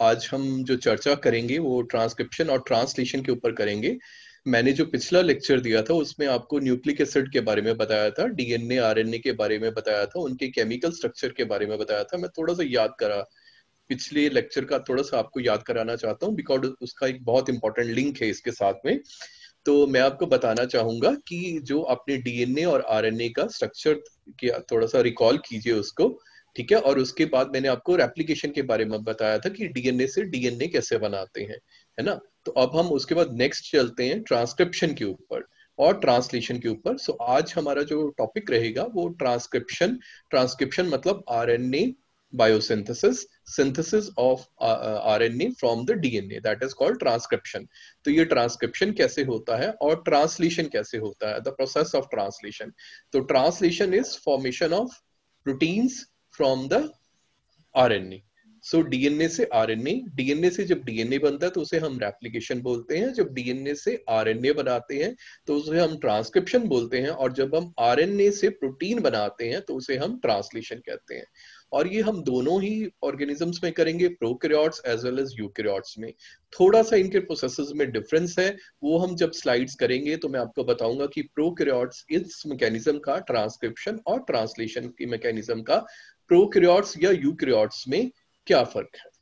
आज हम जो चर्चा करेंगे वो ट्रांसक्रिप्शन और ट्रांसलेशन के ऊपर करेंगे। मैंने जो पिछला लेक्चर दिया था उसमें आपको न्यूक्लिक एसिड के बारे में बताया था, डीएनए आरएनए के बारे में बताया था, उनके केमिकल स्ट्रक्चर के बारे में बताया था। मैं थोड़ा सा याद करा पिछले लेक्चर का, थोड़ा सा आपको याद कराना चाहता हूँ बिकॉज उसका एक बहुत इंपॉर्टेंट लिंक है इसके साथ में। तो मैं आपको बताना चाहूंगा कि जो अपने डीएनए और आरएनए का स्ट्रक्चर किया, थोड़ा सा रिकॉल कीजिए उसको, ठीक है। और उसके बाद मैंने आपको रेप्लिकेशन के बारे में बताया था कि डीएनए से डीएनए कैसे बनाते हैं, है ना। तो अब हम उसके बाद नेक्स्ट चलते हैं ट्रांसक्रिप्शन के ऊपर और ट्रांसलेशन के ऊपर। सो आज हमारा जो टॉपिक रहेगा वो ट्रांसक्रिप्शन। ट्रांसक्रिप्शन मतलब RNA biosynthesis, synthesis of RNA from the DNA, that is called transcription। तो ये ट्रांसक्रिप्शन कैसे होता है और ट्रांसलेशन कैसे होता है, द प्रोसेस ऑफ ट्रांसलेशन। तो translation is formation of proteins from the RNA. So DNA से आरएनए, डीएनए से जब डीएनए बनता है तो उसे हम रेप्लिकेशन बोलते हैं, जब डीएनए से आरएनए बनाते हैं तो उसे हम ट्रांसक्रिप्शन बोलते हैं, और जब हम आरएनए से प्रोटीन बनाते हैं तो उसे हम ट्रांसलेशन कहते हैं। और ये हम दोनों ही ऑर्गेनिजम्स में करेंगे, prokaryotes as well as eukaryotes में। थोड़ा सा इनके प्रोसेसेस में डिफरेंस है, वो हम जब स्लाइड्स करेंगे तो मैं आपको बताऊंगा कि प्रोकैरियोट्स इस मैकेनिज्म का, ट्रांसक्रिप्शन और ट्रांसलेशन की मैकेनिज्म का, प्रोकैरियोट्स या यूकैरियोट्स में क्या फर्क है।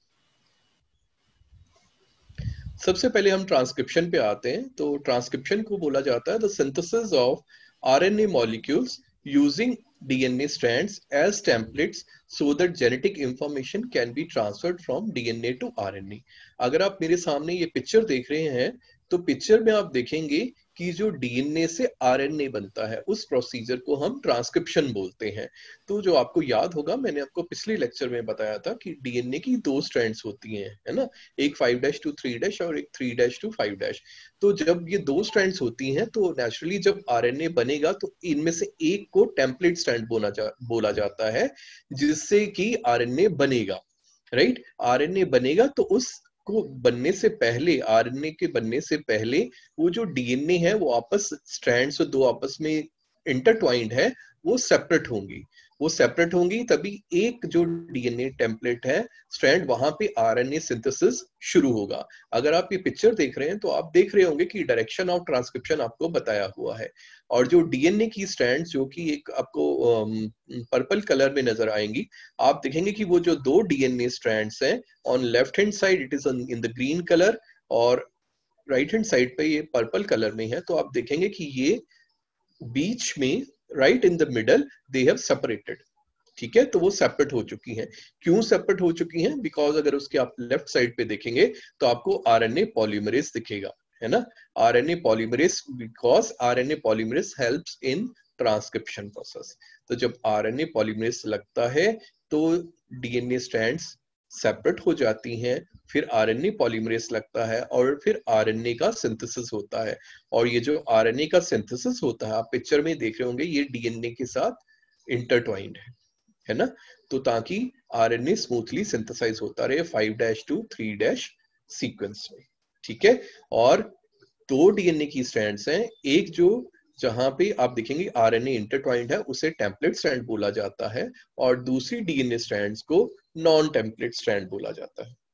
सबसे पहले हम ट्रांसक्रिप्शन पे आते हैं। तो ट्रांसक्रिप्शन को बोला जाता है the synthesis of RNA molecules using DNA strands as templates so that genetic information can be transferred from DNA to RNA। अगर आप मेरे सामने ये पिक्चर देख रहे हैं तो पिक्चर में आप देखेंगे कि जो डीएनए से आरएनए बनता है उस प्रोसीजर को हम ट्रांसक्रिप्शन बोलते हैं। तो जो आपको याद होगा, मैंने आपको पिछले लेक्चर में बताया था कि डीएनए की दो स्ट्रैंड्स होती हैं, है ना, एक 5' to 3' और एक 3' to 5'। तो जब ये दो स्ट्रैंड्स होती हैं तो नेचुरली जब आरएनए बनेगा तो इनमें से एक को टेम्पलेट स्ट्रैंड बोला जाता है, जिससे कि आरएनए बनेगा, राइट। आरएनए बनेगा तो उस को बनने से पहले, आरएनए के बनने से पहले वो जो डीएनए है वो आपस स्ट्रैंड्स जो दो आपस में इंटरट्वाइंड है वो सेपरेट होंगी। वो सेपरेट होंगी तभी एक जो डीएनए टेम्पलेट है स्ट्रैंड, वहां पे आरएनए सिंथेसिस शुरू होगा। अगर आप ये पिक्चर देख रहे हैं तो आप देख रहे होंगे कि डायरेक्शन ऑफ ट्रांसक्रिप्शन आपको बताया हुआ है। और जो डीएनए की स्ट्रैंड्स जो कि एक आपको पर्पल कलर में नजर आएंगी, आप देखेंगे कि वो जो दो डीएनए स्ट्रैंड्स हैं, on left hand side it is in the green colour और राइट हैंड साइड पे ये पर्पल कलर में है। तो आप देखेंगे कि ये बीच में, right in the middle, they have separated, ठीक है। तो वो सेपरेट हो चुकी हैं। क्यों सेपरेट हो चुकी हैं? बिकॉज अगर उसके आप लेफ्ट साइड पे देखेंगे तो आपको आरएनए पॉलीमरेज दिखेगा, है ना, RNA polymerase, because RNA polymerase helps in transcription process. तो जब आरएनए पॉलीमरेज लगता है तो डीएनए स्ट्रैंड्स सेपरेट हो जाती हैं, फिर आरएनए पॉलीमरेज लगता है और फिर आरएनए का सिंथेसिस होता है। और ये जो आरएनए का सिंथेसिस होता है, आप पिक्चर में देख रहे होंगे, ये डीएनए के साथ इंटरट्वाइंड है ना। तो ताकि आरएनए स्मूथली सिंथेसाइज होता रहे 5' to 3' सीक्वेंस में, ठीक है। और दो डीएनए की स्ट्रैंड्स हैं, एक जो जहां पे आप देखेंगे आरएनए इंटरट्वाइंड है उसे टेम्पलेट स्ट्रैंड बोला जाता है, और दूसरी डीएनए स्ट्रैंड्स को नॉन टेम्पलेट स्ट्रैंड बोला जाता है।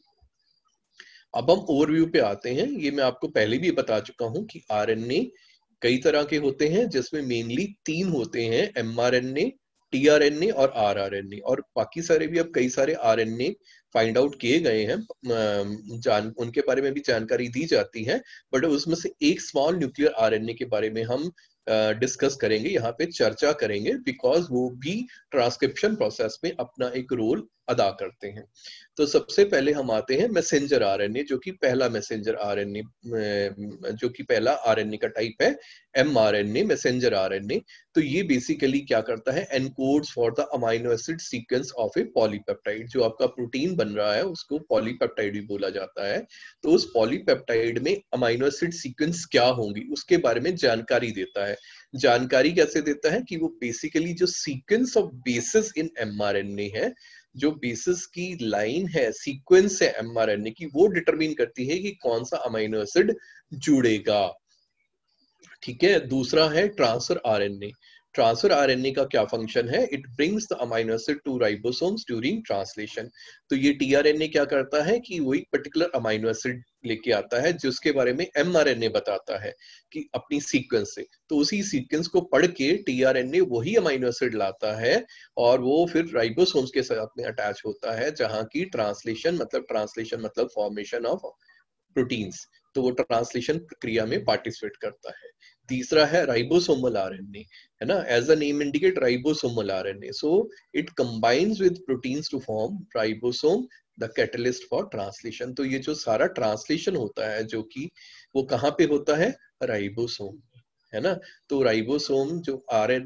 अब हम ओवरव्यू पे आते हैं। ये मैं आपको पहले भी बता चुका हूं कि आरएनए कई तरह के होते हैं, जिसमें मेनली 3 होते हैं, एमआरएनए, टीआरएनए और आरआरएनए। और बाकी सारे भी अब कई सारे आरएनए फाइंड आउट किए गए हैं, उनके बारे में भी जानकारी दी जाती है। बट उसमें से एक स्मॉल न्यूक्लियर आरएनए के बारे में हम डिस्कस करेंगे, यहाँ पे चर्चा करेंगे, बिकॉज वो भी ट्रांसक्रिप्शन प्रोसेस में अपना एक रोल अदा करते हैं। तो सबसे पहले हम आते हैं मैसेंजर आरएनए, जो कि पहला मैसेंजर आरएनए, जो कि पहला आरएनए का टाइप है एमआरएनए, मैसेंजर आरएनए। तो ये बेसिकली क्या करता है, encodes for the amino acid sequence of a polypeptide. जो आपका प्रोटीन बन रहा है उसको पॉलीपेप्टाइड भी बोला जाता है। तो उस पॉलीपेप्टाइड में अमाइनो एसिड सीक्वेंस क्या होंगी उसके बारे में जानकारी देता है। जानकारी कैसे देता है कि वो बेसिकली जो sequence of bases in mRNA है, जो बेसिस की लाइन है, सीक्वेंस है एमआरएनए की, वो डिटरमिन करती है कि कौन सा अमाइनो एसिड जुड़ेगा, ठीक है। दूसरा है ट्रांसफर आरएनए। ट्रांसफर आरएनए का क्या फंक्शन है? It brings the amino acid to ribosomes during translation. तो ये टीआरएनए क्या करता है कि वही पर्टिकुलर अमीनो एसिड लेके आता है जिसके बारे में एमआरएनए बताता है कि अपनी सीक्वेंस से, तो उसी सीक्वेंस को पढ़ के टीआरएनए वही अमीनो एसिड लाता है और वो फिर राइबोसोम्स के साथ में अटैच होता है, जहां की ट्रांसलेशन मतलब फॉर्मेशन ऑफ प्रोटीन्स, तो वो ट्रांसलेशन प्रक्रिया में पार्टिसिपेट करता है। तीसरा है राइबोसोमल आरएनए, है ना, as the name indicate ribosomal RNA, so it combines with proteins to form ribosome the catalyst for translation. तो ये जो सारा ट्रांसलेशन होता है जो कि वो कहाँ पे होता है? राइबोसोम, है ना। तो राइबोसोम जो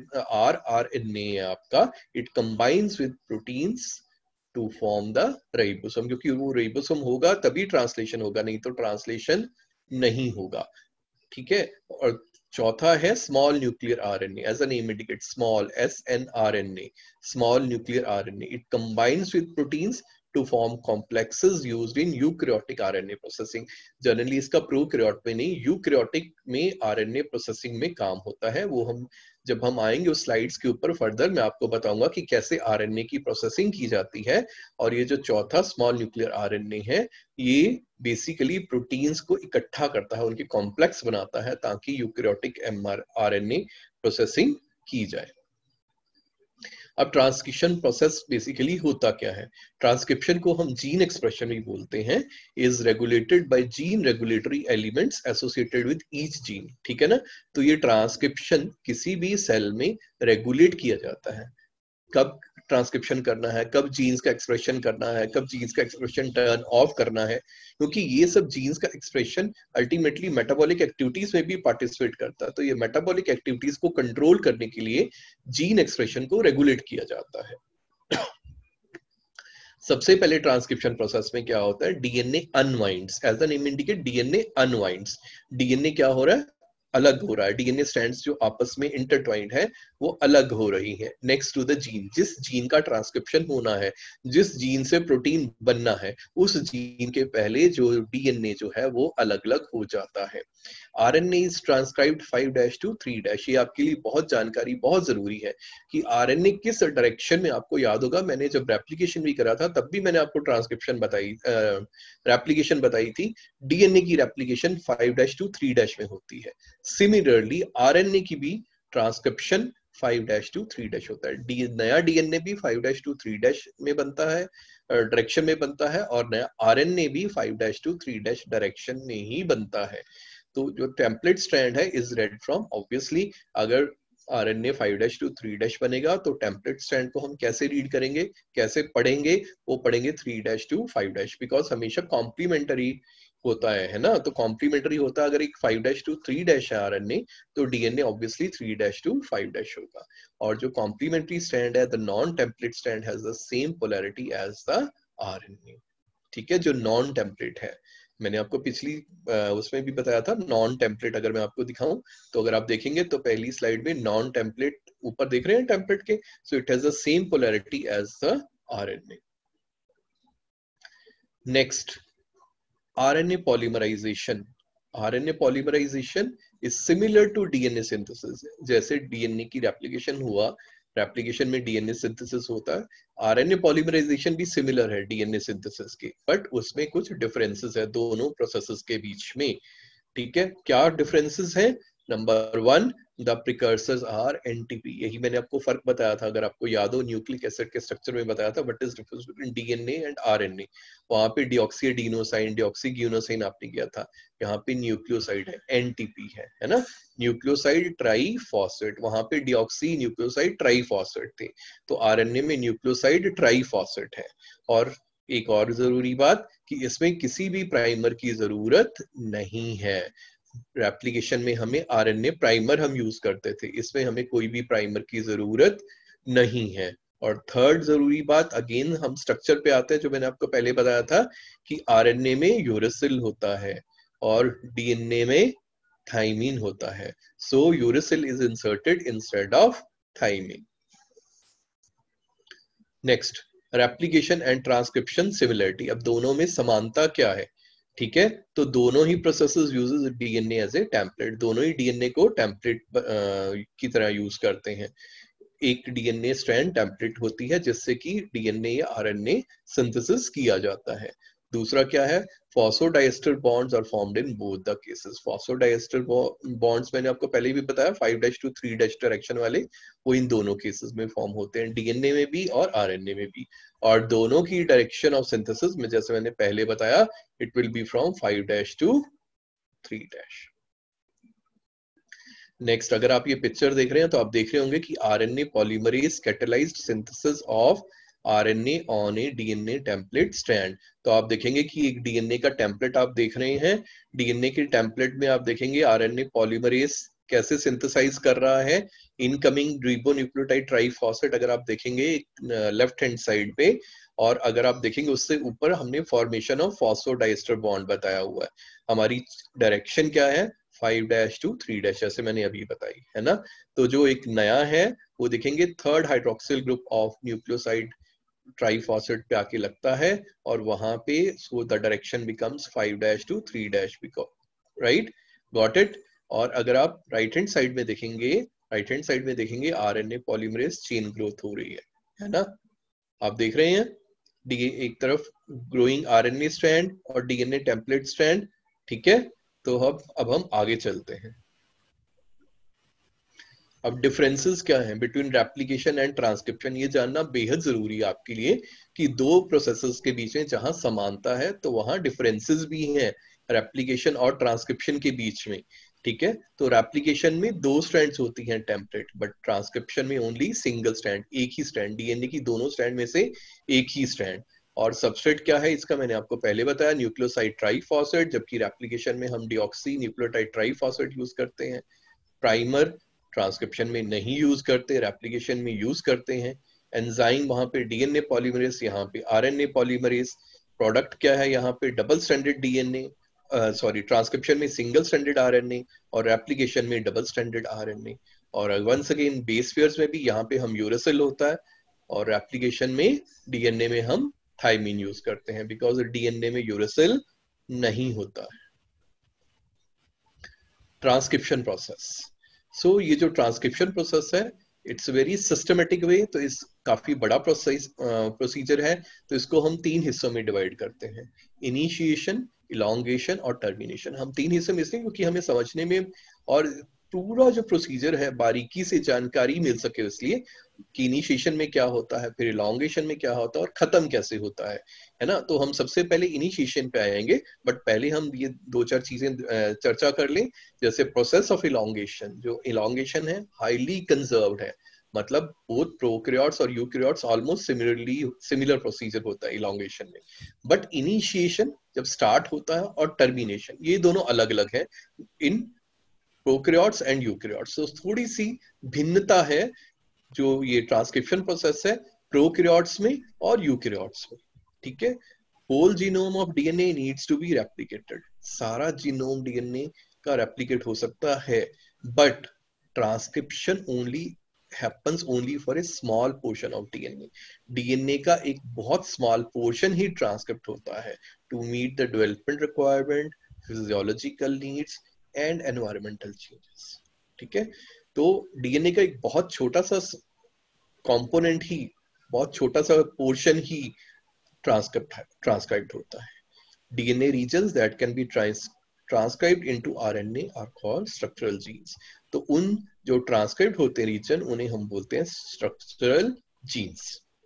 आरएनए है आपका, it combines with proteins to form the ribosome, क्योंकि वो राइबोसोम होगा तभी ट्रांसलेशन होगा, नहीं तो ट्रांसलेशन नहीं होगा, ठीक है। और चौथा है small nuclear RNA, as a name indicate small SNRNA, small nuclear RNA, it combines with proteins to form complexes used in eukaryotic RNA processing. Generally इसका प्रोकैरियोट में नहीं, यूकैरियोटिक में आरएनए प्रोसेसिंग में काम होता है। वो हम जब हम आएंगे उस स्लाइड्स के ऊपर फर्दर मैं आपको बताऊंगा कि कैसे आरएनए की प्रोसेसिंग की जाती है। और ये जो चौथा स्मॉल न्यूक्लियर आरएनए है, ये बेसिकली प्रोटीन्स को इकट्ठा करता है, उनके कॉम्प्लेक्स बनाता है, ताकि यूकैरियोटिक आरएनए प्रोसेसिंग की जाए। अब ट्रांसक्रिप्शन प्रोसेस बेसिकली होता क्या है? ट्रांसक्रिप्शन को हम जीन एक्सप्रेशन भी बोलते हैं, is regulated by gene regulatory elements associated with each gene, ठीक है ना। तो ये ट्रांसक्रिप्शन किसी भी सेल में रेगुलेट किया जाता है, कब ट्रांसक्रिप्शन करना है, कब जीन्स का एक्सप्रेशन करना है, कब जीन्स का एक्सप्रेशन टर्न ऑफ करना है, क्योंकि ये सब जीन्स का एक्सप्रेशन अल्टीमेटली मेटाबॉलिक एक्टिविटीज में भी पार्टिसिपेट करता है। तो ये मेटाबॉलिक एक्टिविटीज को कंट्रोल करने के लिए जीन एक्सप्रेशन को रेगुलेट किया जाता है। सबसे पहले ट्रांसक्रिप्शन प्रोसेस में क्या होता है? DNA unwinds, as the name indicate DNA unwinds. DNA क्या हो रहा है? अलग हो रहा है। डीएनए स्ट्रैंड्स जो आपस में इंटरट्वाइंड है वो अलग हो रही है नेक्स्ट टू द जीन। जिस जीन का ट्रांसक्रिप्शन होना है, जिस जीन से प्रोटीन बनना है, उस जीन के पहले जो डीएनए जो है वो अलग अलग हो जाता है। RNA is transcribed 5' to 3'। ये आपके लिए बहुत जानकारी बहुत जरूरी है कि आरएनए किस डायरेक्शन में, आपको याद होगा मैंने जब रेप्लिकेशन भी करा था तब भी मैंने आपको ट्रांसक्रिप्शन बताई, रेप्लिकेशन बताई थी। डीएनए की रेप्लिकेशन 5' to 3' में होती है। सिमिलरली आरएनए की भी ट्रांसक्रिप्शन 5' to 3' होता है। नया डीएनए भी 5' to 3' में बनता है, डायरेक्शन में बनता है, और नया आरएनए भी 5' to 3' डायरेक्शन में ही बनता है। तो जो टेम्पलेट स्ट्रैंड है इज रेड फ्रॉम, ऑब्वियसली अगर आरएनए 5' to 3' बनेगा तो टेम्पलेट स्ट्रैंड को हम कैसे रीड करेंगे, कैसे पढ़ेंगे? वो पढ़ेंगे 3' to 5', बिकॉज हमेशा कॉम्प्लीमेंटरी होता है ना। तो कॉम्प्लीमेंटरी होता है, अगर एक 5' to 3' है आरएनए तो डीएनए ऑब्वियसली 3' to 5' होगा। और जो कॉम्प्लीमेंटरी स्ट्रैंड है, the non template strand has the same polarity as the RNA, ठीक है। जो नॉन टेम्पलेट है, मैंने आपको पिछली उसमें भी बताया था, नॉन टेम्पलेट अगर मैं आपको दिखाऊं तो अगर आप देखेंगे तो पहली स्लाइड में नॉन टेम्पलेट ऊपर देख रहे हैं टेम्पलेट के, so it has the same polarity as the RNA. Next, RNA polymerization. RNA polymerization is similar to DNA synthesis. जैसे डीएनए की रेप्लिकेशन हुआ, रेप्लिकेशन में डीएनए सिंथेसिस होता है, आरएनए पॉलीमराइजेशन भी सिमिलर है डीएनए सिंथेसिस के, बट उसमें कुछ डिफरेंसेस है दोनों प्रोसेसेस के बीच में, ठीक है। क्या डिफरेंसेस है? Number 1, the precursors are NTP. यही मैंने आपको फर्क बताया था, अगर आपको याद हो न्यूक्लिक एसिड के स्ट्रक्चर में बताया था what is difference between DNA and RNA. वहां पे डिऑक्सीएडिनोसाइन, डिऑक्सीग्यूनोसाइन आपने किया था, यहाँ पे न्यूक्लियोसाइड है, एनटीपी है ना। न्यूक्लियोसाइड ट्राईफॉस्फेट, वहां पे डिऑक्सी न्यूक्लियोसाइड ट्राईफॉस्फेट थे, तो आरएनए में न्यूक्लियोसाइड ट्राईफॉस्फेट है। और एक और जरूरी बात कि इसमें किसी भी प्राइमर की जरूरत नहीं है। रेप्लिकेशन में हमें आरएनए प्राइमर हम यूज करते थे, इसमें हमें कोई भी प्राइमर की जरूरत नहीं है। और थर्ड जरूरी बात, अगेन हम स्ट्रक्चर पे आते हैं, जो मैंने आपको पहले बताया था कि आरएनए में यूरेसिल होता है और डीएनए में थाइमीन होता है, so uracil is inserted instead of thymine. Next, replication and transcription similarity. अब दोनों में समानता क्या है? ठीक है, तो दोनों ही processes uses DNA as a template, दोनों ही डीएनए को टेम्पलेट की तरह यूज करते हैं। एक डीएनए स्ट्रैंड टेम्पलेट होती है जिससे कि डीएनए या आरएनए सिंथेसिस किया जाता है। दूसरा क्या है, phosphodiester bonds are formed in both the cases. Phosphodiester bonds मैंने आपको पहले भी बताया 5' to 3' डायरेक्शन वाले, वो इन दोनों केसेस में फॉर्म होते हैं, डीएनए में भी और आरएनए में भी। और दोनों की डायरेक्शन ऑफ सिंथेसिस में जैसे मैंने पहले बताया, it will be from 5' to 3'। Next, अगर आप ये पिक्चर देख रहे हैं तो आप देख रहे होंगे कि RNA polymerase catalyzed synthesis of RNA on a DNA template strand. तो आप देखेंगे कि एक डीएनए का टेम्पलेट आप देख रहे हैं, डीएनए के टेम्पलेट में आप देखेंगे आरएनए पॉलीमरेज कैसे सिंथेसाइज कर रहा है इनकमिंग रिबोन्यूक्लियोटाइड ट्राइफॉस्फेट। अगर आप देखेंगे लेफ्ट हैंड साइड पे, और अगर आप देखेंगे उससे ऊपर हमने फॉर्मेशन ऑफ फॉस्फोडाइएस्टर बॉन्ड बताया हुआ है। हमारी डायरेक्शन क्या है, 5' to 3', जैसे मैंने अभी बताई है ना। तो जो एक नया है वो देखेंगे third hydroxyl group of nucleoside triphosphate पे आके लगता है, और वहां पे so the direction becomes 5' to 3', right, got it. और अगर आप राइट हैंड साइड में देखेंगे आरएनए पॉलीमरेज चेन ग्रोथ हो रही है ना। आप देख रहे हैं एक तरफ ग्रोइंग आरएनए स्ट्रैंड और डीएनए टेम्पलेट स्ट्रैंड, ठीक है। तो अब हम आगे चलते हैं। अब डिफरेंसेस क्या हैं बिटवीन रेप्लिकेशन एंड ट्रांसक्रिप्शन, ये जानना बेहद जरूरी है आपके लिए कि दो प्रोसेसेस के बीच में जहां समानता है तो वहां डिफरेंसेस भी हैं रेप्लिकेशन और ट्रांसक्रिप्शन के बीच में, ठीक है। तो रेप्लिकेशन में 2 स्ट्रैंड्स होती हैं टेम्पलेट, बट ट्रांसक्रिप्शन में ओनली सिंगल स्ट्रैंड, एक ही स्ट्रैंड, डीएनए की दोनों स्ट्रैंड में से एक ही स्ट्रैंड। और सबस्ट्रेट क्या है इसका मैंने आपको पहले बताया, न्यूक्लियोसाइड ट्राइफॉस्फेट, जबकि रेप्लिकेशन में हम डिऑक्सी न्यूक्लियोटाइड ट्राइफॉस्फेट यूज करते हैं। प्राइमर ट्रांसक्रिप्शन में नहीं यूज करते, रेप्लिकेशन में यूज करते हैं। एंजाइम वहां पे डीएनए पॉलीमरेज, यहाँ पे आरएनए पॉलीमरेज। प्रोडक्ट क्या है यहाँ पे, double standard DNA, sorry transcription में सिंगल स्टैंडर्ड आरएनए और रेप्लिकेशन में डबल स्टैंडर्ड आरएनए। और वंस अगेन बेस पेयर्स में भी यहाँ पे हम यूरेसिल होता है, और रेप्लिकेशन में डीएनए में हम थाइमिन यूज करते हैं, बिकॉज डीएनए में यूरेसिल नहीं होता है। ट्रांसक्रिप्शन प्रोसेस, सो ये जो ट्रांसक्रिप्शन प्रोसेस है इट्स वेरी सिस्टमेटिक वे, तो इस काफी बड़ा प्रोसीजर है। तो इसको हम 3 हिस्सों में डिवाइड करते हैं, इनिशिएशन, इलॉन्गेशन और टर्मिनेशन। हम 3 हिस्से में इसलिए क्योंकि हमें समझने में और पूरा जो प्रोसीजर है बारीकी से जानकारी मिल सके, इसलिए कि इनिशिएशन में क्या होता है, फिर इलॉन्गेशन में क्या होता है और खत्म कैसे होता है ना। तो हम सबसे पहले इनिशिएशन पे आएंगे, बट पहले हम ये 2-4 चीजें चर्चा कर लें। जैसे प्रोसेस ऑफ इलॉन्गेशन, जो इलॉन्गेशन है हाईली कंजर्व्ड है, मतलब बोथ प्रोकैरियोट्स और यूकैरियोट्स ऑलमोस्ट सिमिलर प्रोसीजर होता है इलॉन्गेशन में। बट इनिशिएशन जब स्टार्ट होता है और टर्मिनेशन ये दोनों अलग अलग है इन प्रोकैरियोट्स एंड यूकैरियोट्स। तो थोड़ी सी भिन्नता है जो ये ट्रांसक्रिप्शन प्रोसेस है प्रोकैरियोट्स में और यूकैरियोट्स में, ठीक है। Whole genome of DNA needs to be replicated, सारा जीनोम डीएनए का रेप्लिकेट हो सकता है, but transcription only happens only for a small portion of DNA. DNA का एक बहुत स्मॉल पोर्शन ही ट्रांसक्रिप्ट होता है to meet the development requirement, physiological needs and environmental changes, ठीक है। तो डीएनए का एक बहुत छोटा सा कंपोनेंट ही, बहुत छोटा सा पोर्शन ही ट्रांसक्राइब्ड होता है। DNA regions that can be transcribed into RNA are called structural genes. तो उन जो ट्रांसक्राइब्ड होते हैं रीजन उन्हें हम बोलते हैं स्ट्रक्चरल जीन्स।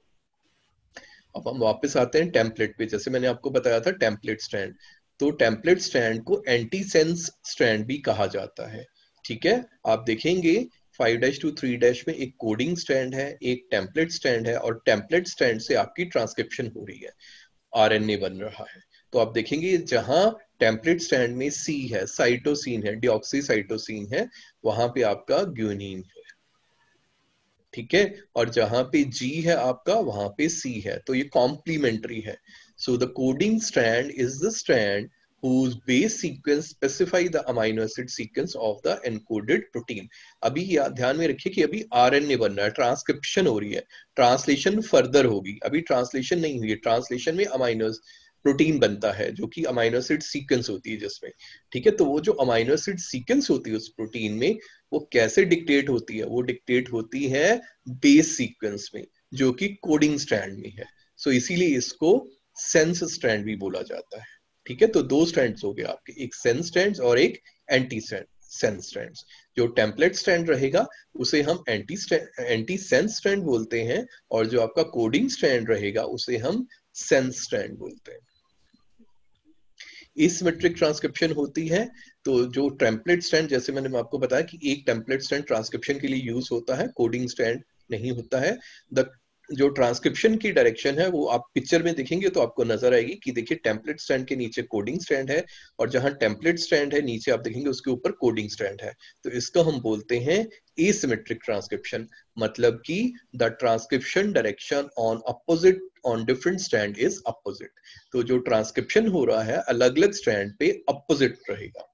अब हम वापस आते हैं टेम्पलेट पे। जैसे मैंने आपको बताया था टेम्पलेट स्ट्रैंड, तो टेम्पलेट स्ट्रैंड को एंटीसेंस स्ट्रैंड भी कहा जाता है, ठीक है। आप देखेंगे 5' to 3' में एक कोडिंग स्ट्रैंड है, एक टेम्पलेट स्ट्रैंड है, और टेम्पलेट स्ट्रैंड से आपकी ट्रांसक्रिप्शन हो रही है, आरएनए बन रहा है। तो आप देखेंगे जहां टेम्पलेट स्ट्रैंड में सी है, साइटोसिन है, डिऑक्सीसाइटोसिन है, वहां पे आपका ग्यूनिन है, ठीक है। और जहां पे जी है आपका वहां पे सी है, तो ये कॉम्प्लीमेंट्री है। So the coding strand is the strand whose base sequence specify the amino acid sequence of the encoded protein. अभी ध्यान में रखिए कि अभी आरएनए बन रहा है, ट्रांसक्रिप्शन हो रही है, ट्रांसलेशन फर्दर होगी, अभी ट्रांसलेशन नहीं हुई है। ट्रांसलेशन में अमाइनो प्रोटीन बनता है जो कि अमाइनो एसिड सीक्वेंस होती है जिसमें, ठीक है। तो वो जो अमाइनो एसिड सीक्वेंस होती है उस प्रोटीन में, वो कैसे डिक्टेट होती है? वो डिक्टेट होती है बेस सीक्वेंस में, जो कि कोडिंग स्ट्रैंड में है। सो इसीलिए इसको सेंस स्ट्रैंड भी बोला जाता है, ठीक है। तो दो स्ट्रैंड्स हो गए आपके, एक सेंस स्ट्रैंड्स और एक एंटी सेंस स्ट्रैंड्स। जो टेम्पलेट स्ट्रैंड रहेगा उसे हम एंटी सेंस स्ट्रैंड बोलते हैं, और जो आपका कोडिंग स्ट्रैंड रहेगा उसे हम सेंस स्ट्रैंड बोलते हैं। एसिमेट्रिक ट्रांसक्रिप्शन होती है। तो जो टेम्पलेट स्ट्रैंड, जैसे मैंने आपको बताया कि एक टेम्पलेट स्ट्रैंड ट्रांसक्रिप्शन के लिए यूज होता है, कोडिंग स्ट्रैंड नहीं होता है। जो ट्रांसक्रिप्शन की डायरेक्शन है वो आप पिक्चर में देखेंगे तो आपको नजर आएगी कि देखिए टेम्पलेट स्ट्रैंड के नीचे कोडिंग स्ट्रैंड है, और जहां टेम्पलेट स्ट्रैंड है नीचे आप देखेंगे उसके ऊपर कोडिंग स्ट्रैंड है। तो इसको हम बोलते हैं एसिमेट्रिक ट्रांसक्रिप्शन, मतलब कि the transcription direction on opposite on different strand is opposite. तो जो ट्रांसक्रिप्शन हो रहा है अलग अलग स्ट्रैंड पे अपोजिट रहेगा।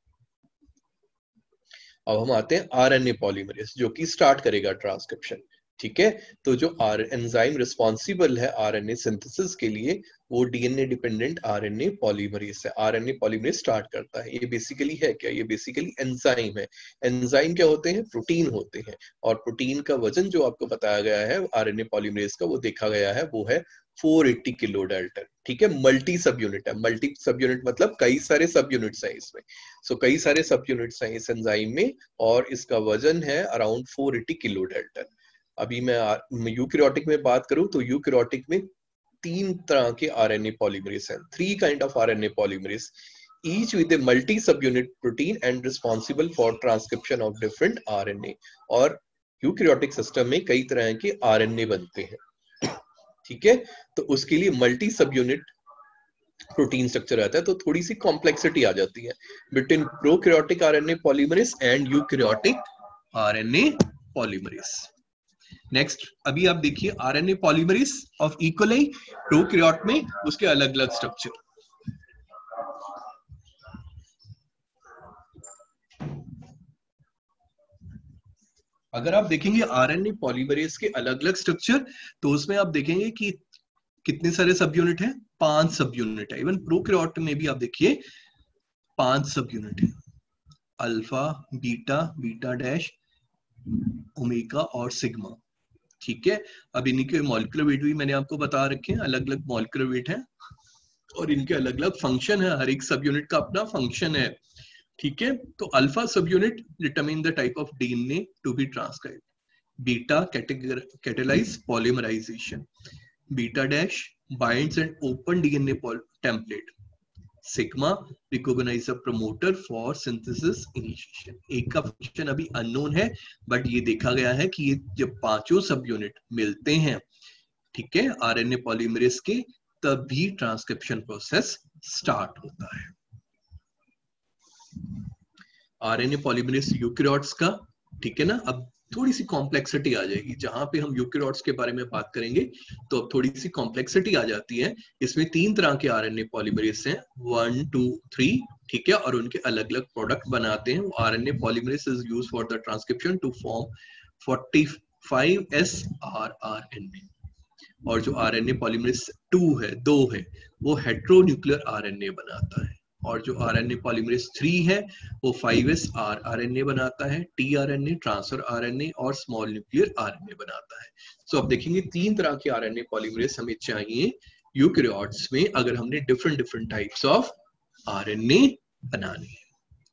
अब हम आते हैं आरएनए पॉलीमरेज जो कि स्टार्ट करेगा ट्रांसक्रिप्शन, ठीक है। तो जो एंजाइम रिस्पॉन्सिबल है आरएनए सिंथेसिस के लिए वो डीएनए डिपेंडेंट आरएनए पॉलीमरेज है। आरएनए पॉलीमरेज स्टार्ट करता है। ये बेसिकली है क्या? ये बेसिकली एंजाइम है। एंजाइम क्या होते हैं? प्रोटीन होते हैं, और प्रोटीन का वजन जो आपको बताया गया है आरएनए पॉलीमरेज का, वो देखा गया है, वो है 480 किलो डाल्टन, ठीक है। मल्टी सब यूनिट है। मल्टी सब यूनिट मतलब कई सारे सब यूनिट्स हैं इसमें। सो कई सारे सब यूनिट्स हैं इस एंजाइम में, और इसका वजन है अराउंड 480 किलो डाल्टन। अभी मैं यूकैरियोटिक में बात करूं तो यूकैरियोटिक में 3 तरह के आरएनए पॉलीमरेज हैं, 3 kind of RNA polymerase, each with a multi subunit protein and responsible for transcription of different RNA। और यूकैरियोटिक सिस्टम में कई तरह के आरएनए बनते हैं, ठीक है। तो उसके लिए मल्टी सब यूनिट प्रोटीन स्ट्रक्चर रहता है, तो थोड़ी सी कॉम्प्लेक्सिटी आ जाती है between prokaryotic RNA polymerase and eukaryotic RNA polymerase. Next अभी आप देखिए RNA polymerase of E coli, prokaryote में उसके अलग अलग स्ट्रक्चर। अगर आप देखेंगे आरएनए पॉलीमरेज के अलग अलग स्ट्रक्चर, तो उसमें आप देखेंगे कि कितने सारे सब यूनिट है? 5 सब यूनिट है। इवन प्रोकैरियोट में भी आप देखिए 5 सब यूनिट है, alpha, beta, beta dash, omega और सिग्मा, ठीक है। अब इनके मॉलिक्यूलर वेट भी मैंने आपको बता रखे हैं, अलग अलग मॉलिक्यूलर वेट है, और इनके अलग अलग फंक्शन है, हर एक सब यूनिट का अपना फंक्शन है, ठीक है। तो alpha subunit determine the type of DNA to be transcribed, beta catalyze polymerization, beta dash binds and open DNA template, sigma recognize a promoter for synthesis initiation। एक का फंक्शन अभी unknown है, but ये देखा गया है कि ये जब पांचों सब यूनिट मिलते हैं, ठीक है, आरएनए पॉलीमरेज के, तभी ट्रांसक्रिप्शन प्रोसेस स्टार्ट होता है। आरएनए पॉलीमरेज यूकैरियोट्स का, ठीक है ना। अब थोड़ी सी कॉम्प्लेक्सिटी आ जाएगी, जहां पे हम यूकैरियोट्स के बारे में बात करेंगे तो अब थोड़ी सी कॉम्प्लेक्सिटी आ जाती है। इसमें 3 तरह के आरएनए पॉलीमरेज हैं, 1, 2, 3, ठीक है, और उनके अलग अलग प्रोडक्ट बनाते हैं। RNA polymerase is used for the transcription to form 45S rRNA। और जो आरएनए पॉलीमरेज 2 है, वो हेटेरोन्यूक्लियर आरएनए बनाता है, और जो आरएनए पॉलीमरेज 3 है वो 5S rRNA बनाता है, tRNA ट्रांसफर आरएनए और स्मॉल न्यूक्लियर आरएनए बनाता है। सो अब देखेंगे 3 तरह के आरएनए पॉलीमरेज हमें चाहिए यूकैरियोट्स में, अगर हमने डिफरेंट टाइप्स ऑफ आरएनए बनाने हैं।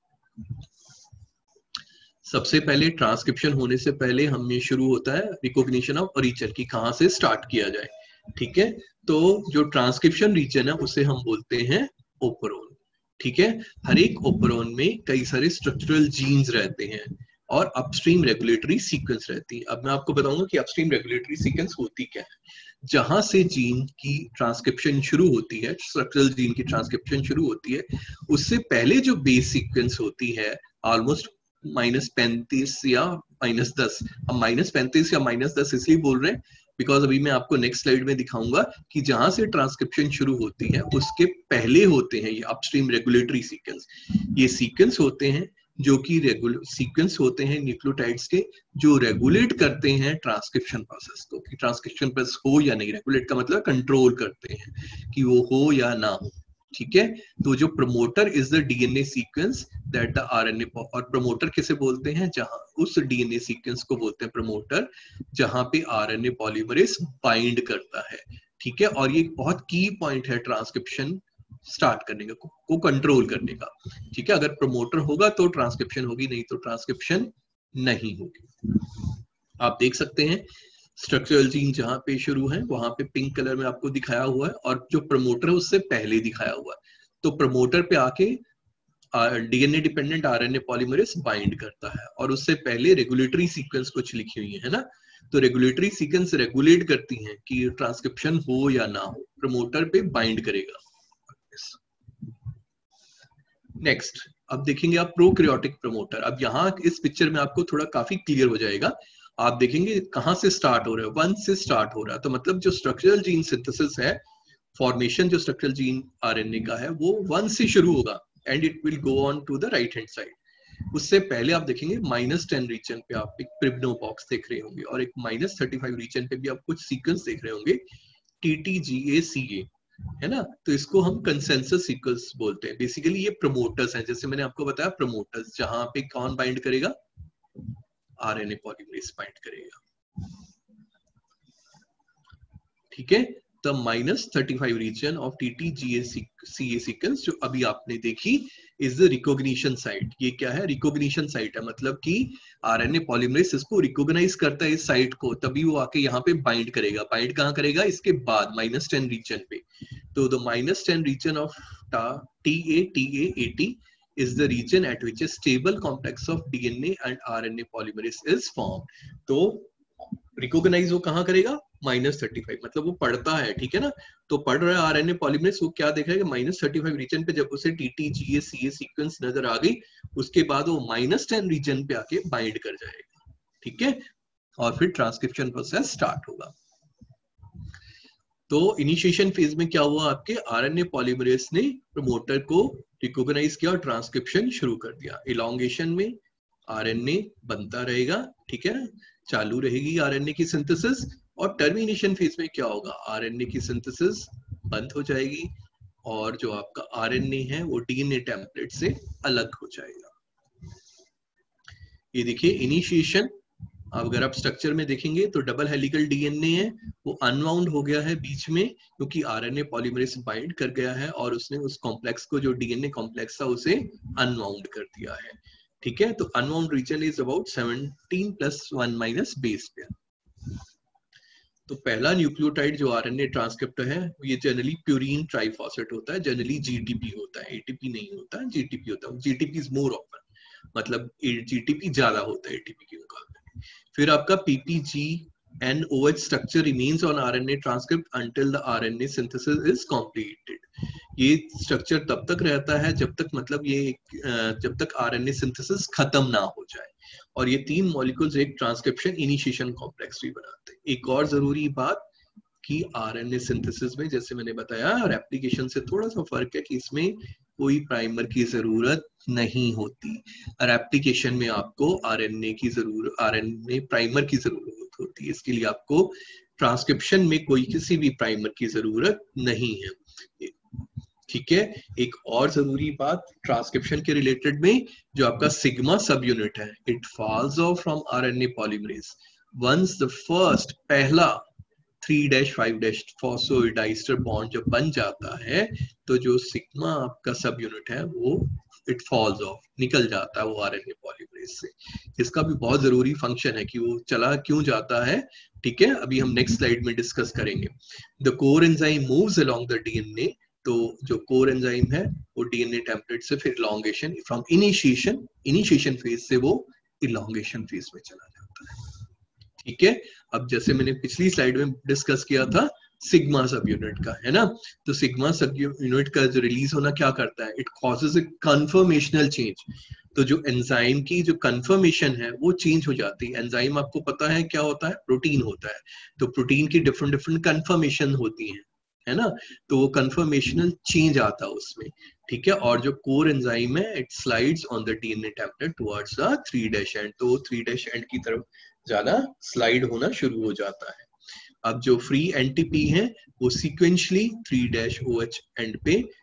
सबसे पहले ट्रांसक्रिप्शन होने से पहले हमें शुरू होता है रिकॉग्निशन ऑफ रीजन की, कहां से स्टार्ट किया जाए, ठीक है। तो जो ट्रांसक्रिप्शन रीजन है उसे हम बोलते हैं ओपरोन, ठीक है। हर एक ओपरोन में कई सारे स्ट्रक्चरल जीन्स रहते हैं और अपस्ट्रीम रेगुलेटरी सीक्वेंस रहती है। अब मैं आपको बताऊंगा कि अपस्ट्रीम रेगुलेटरी सीक्वेंस होती क्या है। जहां से जीन की ट्रांसक्रिप्शन शुरू होती है, स्ट्रक्चरल जीन की ट्रांसक्रिप्शन शुरू होती है, उससे पहले जो बेस सीक्वेंस होती है ऑलमोस्ट -35 या -10। हम -35 या -10 इसलिए बोल रहे हैं बिकॉज अभी मैं आपको नेक्स्ट स्लाइड में दिखाऊंगा कि जहां से ट्रांसक्रिप्शन शुरू होती है उसके पहले होते हैं ये अपस्ट्रीम रेगुलेटरी सीक्वेंस। ये सीक्वेंस होते हैं जो कि सीक्वेंस होते हैं न्यूक्लियोटाइड्स के, जो रेगुलेट करते हैं ट्रांसक्रिप्शन प्रोसेस को, कि ट्रांसक्रिप्शन प्रोसेस हो या नहीं। रेगुलेट का मतलब कंट्रोल करते हैं कि वो हो या ना हो, ठीक है। तो जो promoter is the DNA sequence that the RNA, और प्रमोटर किसे बोलते हैं, जहां उस डीएनए सीक्वेंस को बोलते हैं प्रमोटर जहां पे आरएनए पॉलीमरेज बाइंड करता है। ठीक है, और ये एक बहुत की पॉइंट है ट्रांसक्रिप्शन स्टार्ट करने का, को कंट्रोल करने का। ठीक है, अगर प्रमोटर होगा तो ट्रांसक्रिप्शन होगी, नहीं तो ट्रांसक्रिप्शन नहीं होगी। आप देख सकते हैं स्ट्रक्चरल जीन जहां पे शुरू है वहां पे पिंक कलर में आपको दिखाया हुआ है, और जो प्रमोटर है उससे पहले दिखाया हुआ है। तो प्रमोटर पे आके DNA dependent RNA polymerase bind करता है, और उससे पहले रेगुलेटरी सीक्वेंस कुछ लिखी हुई है ना। तो रेगुलेटरी सीक्वेंस रेगुलेट करती हैं कि ट्रांसक्रिप्शन हो या ना हो, प्रमोटर पे बाइंड करेगा। नेक्स्ट अब देखेंगे आप प्रोकैरियोटिक प्रमोटर। अब यहाँ इस पिक्चर में आपको थोड़ा काफी क्लियर हो जाएगा। आप देखेंगे कहाँ से स्टार्ट हो रहा है, 1 से स्टार्ट हो रहा है। तो मतलब जो स्ट्रक्चरल जीन सिंथेसिस है, फॉर्मेशन जो स्ट्रक्चरल जीन आरएनए का है वो 1 से शुरू होगा and it will go on to the right hand side. उससे पहले आप देखेंगे -10 रीजन पे आप एक प्रिब्नो बॉक्स देख रहे होंगे, और एक -35 रीजन पे भी आप कुछ सीक्वेंस देख रहे होंगे, TTGACA, है ना। तो इसको हम कंसेंसस सीक्वेंस बोलते हैं। बेसिकली ये प्रमोटर्स हैं, जैसे मैंने आपको बताया प्रमोटर्स, जहां पे कौन बाइंड करेगा, आरएनए पॉलीमरेज बाइंड करेगा। ठीक है, the -35 region of TTGACA sequence जो अभी आपने देखी इज द रिकॉग्निशन साइट। ये क्या है, रिकॉग्निशन साइट है, मतलब कि आरएनए पॉलीमरेज इसको रिकॉग्नाइज करता है इस साइट को, तभी वो आके यहाँ पे बाइंड करेगा। बाइंड कहाँ करेगा, इसके बाद -10 रीजन पे। तो the -10 region of TATA80 is the region at which a stable complex of DNA and RNA polymerase is formed. तो रिकॉग्नाइज वो कहाँ करेगा, -35, मतलब वो पढ़ता है। ठीक है ना, तो पढ़ रहा है आरएनए पॉलीमरेज, वो क्या देख रहा है कि -35 रीजन पे जब उसे TTGACA सीक्वेंस नजर आ गई, उसके बाद वो -10 रीजन पे आके बाइंड कर जाएगा। ठीक है, और फिर ट्रांसक्रिप्शन प्रोसेस स्टार्ट होगा। तो इनिशिएशन फेज में क्या हुआ, आपके आरएनए पॉलीमरेज ने प्रमोटर को रिकॉग्नाइज किया और ट्रांसक्रिप्शन शुरू कर दिया। इलॉन्गेशन में आरएनए बनता रहेगा, ठीक है, चालू रहेगी आरएनए की सिंथेसिस, और टर्मिनेशन फेज में क्या होगा, आरएनए की सिंथेसिस बंद हो जाएगी और जो आपका आरएनए है वो डीएनए टेम्पलेट से अलग हो जाएगा। ये देखिए इनिशिएशन। अगर आप स्ट्रक्चर में देखेंगे तो डबल हेलिकल डीएनए है, वो अनवाउंड हो गया है बीच में, क्योंकि आरएनए पॉलीमरेज बाइंड कर गया है और उसने उस कॉम्प्लेक्स को, जो डीएनए कॉम्प्लेक्स था, उसे अनवाउंड कर दिया है। ठीक है, तो unwound region is about 17 + 1 - base pair. तो पहला न्यूक्लियोटाइड जो आरएनए ट्रांसक्रिप्टर है, ये जनरली प्यूरीन ट्राइफॉस्फेट होता है, जनरली जीटीपी होता है, एटीपी नहीं होता है, जीटीपी होता है। जीटीपी इज मोर ऑफन, मतलब जीटीपी ज्यादा होता है एटीपी के मुकाबले। फिर आपका PPGNOH structure remains on RNA transcript until the RNA synthesis is completed. ये स्ट्रक्चर तब तक रहता है जब तक, मतलब ये जब तक आरएनए सिंथेसिस खत्म ना हो जाए। और ये 3 मॉलिक्यूल्स एक ट्रांसक्रिप्शन इनिशिएशन कॉम्प्लेक्स भी बनाते हैं। एक और जरूरी बात कि आरएनए सिंथेसिस में, जैसे मैंने बताया, रेप्लिकेशन से थोड़ा सा फर्क है कि इसमें कोई प्राइमर की जरूरत नहीं होती। रेप्लिकेशन में आपको आरएनए की जरूरत, आरएनए प्राइमर की जरूरत होती है। इसके लिए आपको ट्रांसक्रिप्शन में कोई किसी भी प्राइमर की जरूरत नहीं है। ठीक है, एक और जरूरी बात ट्रांसक्रिप्शन के रिलेटेड में, जो आपका सिग्मा सब यूनिट है, it falls off from RNA polymerase once the first, पहला 3-5 फॉस्फोडाइस्टर बॉन्ड जब बन जाता है, तो जो सिग्मा आपका सब यूनिट है वो इट फॉल्स ऑफ, निकल जाता है वो आरएनए पॉलीमरेज से। इसका भी बहुत जरूरी फंक्शन है कि वो चला क्यों जाता है। ठीक है, अभी हम नेक्स्ट स्लाइड में डिस्कस करेंगे। The core enzyme moves along the DNA. तो जो कोर एंजाइम है वो डीएनए टेम्पलेट से फिर इलॉन्गेशन, फ्रॉम इनिशिएशन फेज से वो इलॉन्गेशन फेज में चला जाता है। ठीक है, अब जैसे मैंने पिछली स्लाइड में डिस्कस किया था सिग्मा सब यूनिट का, है ना। तो सिग्मा सब यूनिट का जो रिलीज होना क्या करता है, it causes a conformational change. तो जो एंजाइम की जो कन्फर्मेशन है वो चेंज हो जाती है। एंजाइम आपको पता है क्या होता है, प्रोटीन होता है। तो प्रोटीन की डिफरेंट डिफरेंट कन्फर्मेशन होती है ना। तो वो कन्फर्मेशनल चेंज आता है उसमें। ठीक है, और जो कोर एंजाइम है it slides on the DNA template towards the 3' end. तो 3' एंड की तरफ ज्यादा स्लाइड होना शुरू हो जाता है। अब जो फ्री एनटीपी है वो सीक्वेंशियली 3' OH एंड पे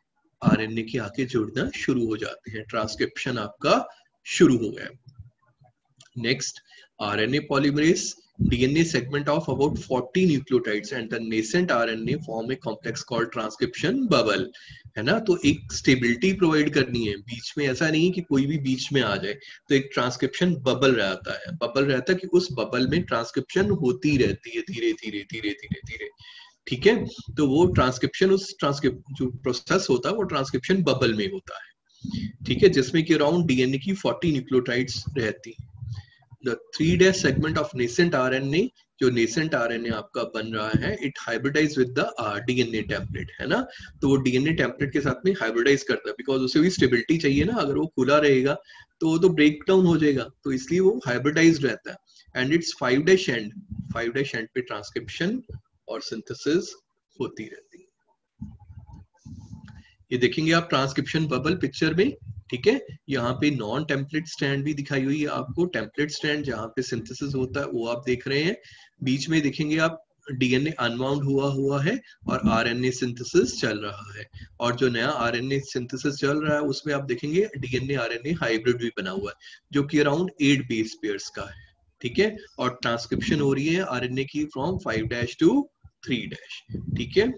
आरएनए के आके जुड़ना शुरू हो जाते हैं, ट्रांसक्रिप्शन आपका शुरू हो गया। Next, RNA polymerase DNA segment of about 40 nucleotides and the nascent RNA form a complex called transcription bubble, है ना। तो एक स्टेबिलिटी प्रोवाइड करनी है, बीच में ऐसा नहीं कि कोई भी बीच में आ जाए, तो एक ट्रांसक्रिप्शन बबल रहता है, बबल रहता है कि उस बबल में ट्रांसक्रिप्शन होती रहती है धीरे धीरे धीरे धीरे धीरे, ठीक है। तो वो ट्रांसक्रिप्शन, उस जो प्रोसेस होता है वो ट्रांसक्रिप्शन बबल में होता है, ठीक है, जिसमें कि अराउंड डीएनए की 40 न्यूक्लियोटाइड्स रहती है। The 3' segment of nascent RNA, जो nascent RNA आपका बन रहा है, it hybridize with the DNA template, है ना। तो वो DNA template के साथ में हाइब्रिडाइज करता है, बिकॉज उसे भी स्टेबिलिटी चाहिए ना, अगर वो खुला रहेगा तो वो तो ब्रेक डाउन हो जाएगा, तो इसलिए वो हाइब्रिडाइज रहता है। एंड इट्स 5' एंड पे ट्रांसक्रिप्शन और सिंथेसिस होती रहती है। ये देखेंगे आप ट्रांसक्रिप्शन बबल पिक्चर में, ठीक है। यहाँ पे नॉन टेम्पलेट स्ट्रैंड भी दिखाई हुई है आपको, टेम्पलेट स्ट्रैंड जहाँ पे सिंथेसिस होता है वो आप देख रहे हैं। बीच में देखेंगे आप डीएनए अनबाउंड हुआ है और आरएनए सिंथेसिस चल रहा है, और जो नया आरएनए सिंथेसिस चल रहा है उसमें आप देखेंगे डीएनए आरएनए हाइब्रिड भी बना हुआ है, जो कि अराउंड 8 बेस पेयर्स का है, ठीक है। और ट्रांसक्रिप्शन हो रही है आरएनए की फ्रॉम 5' to 3', ठीक है।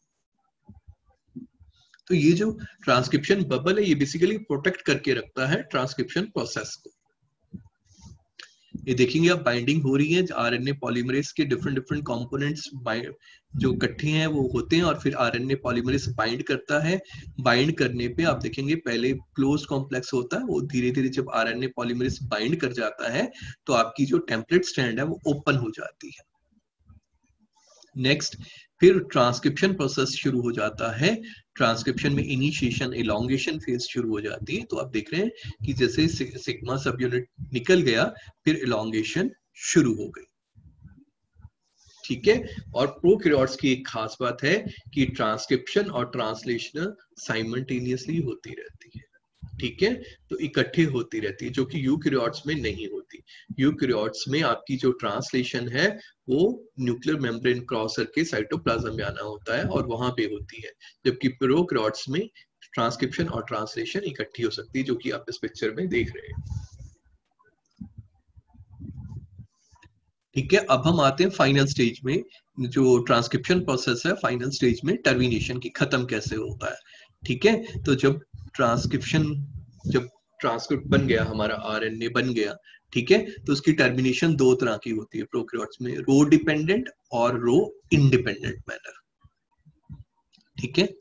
तो ये जो ट्रांसक्रिप्शन बबल है ये बेसिकली प्रोटेक्ट करके रखता है ट्रांसक्रिप्शन प्रोसेस को। ये देखेंगे आप बाइंडिंग हो रही है, आरएनए पॉलीमरेज के डिफरेंट डिफरेंट कंपोनेंट्स जो इकट्ठे हैं वो होते हैं, और फिर आरएनए पॉलीमरेज बाइंड करता है। बाइंड करने पे आप देखेंगे पहले क्लोज्ड कॉम्प्लेक्स होता है, वो धीरे धीरे जब आरएनए पॉलीमरेज बाइंड कर जाता है तो आपकी जो टेम्पलेट स्ट्रैंड है वो ओपन हो जाती है। नेक्स्ट, फिर ट्रांसक्रिप्शन प्रोसेस शुरू हो जाता है। ट्रांसक्रिप्शन में इनिशिएशन एलोंगेशन फेज शुरू हो जाती है, तो आप देख रहे हैं कि जैसे सिग्मा सब यूनिट निकल गया फिर एलोंगेशन शुरू हो गई, ठीक है। और प्रोकैरियोट्स की एक खास बात है कि ट्रांसक्रिप्शन और ट्रांसलेशन साइमल्टेनियसली होती रहती है, ठीक है। तो इकट्ठे होती रहती है, जो कि यूकैरियोट्स में नहीं होती। यूकैरियोट्स में आपकी जो ट्रांसलेशन है वो न्यूक्लियर मेम्ब्रेन क्रॉस करके साइटोप्लाज्म में आना होता है और वहां पे होती है, जबकि प्रोकैरियोट्स में ट्रांसक्रिप्शन और ट्रांसलेशन इकट्ठी हो सकती है, जो कि आप इस पिक्चर में देख रहे हैं, ठीक है। अब हम आते हैं फाइनल स्टेज में, जो ट्रांसक्रिप्शन प्रोसेस है फाइनल स्टेज में टर्मिनेशन की खत्म कैसे होता है, ठीक है। तो जब ट्रांसक्रिप्ट बन गया, हमारा आरएनए बन गया, ठीक है, तो उसकी टर्मिनेशन दो तरह की होती है प्रोकैरियोट्स में, रो डिपेंडेंट और रो इंडिपेंडेंट मैनर, ठीक है।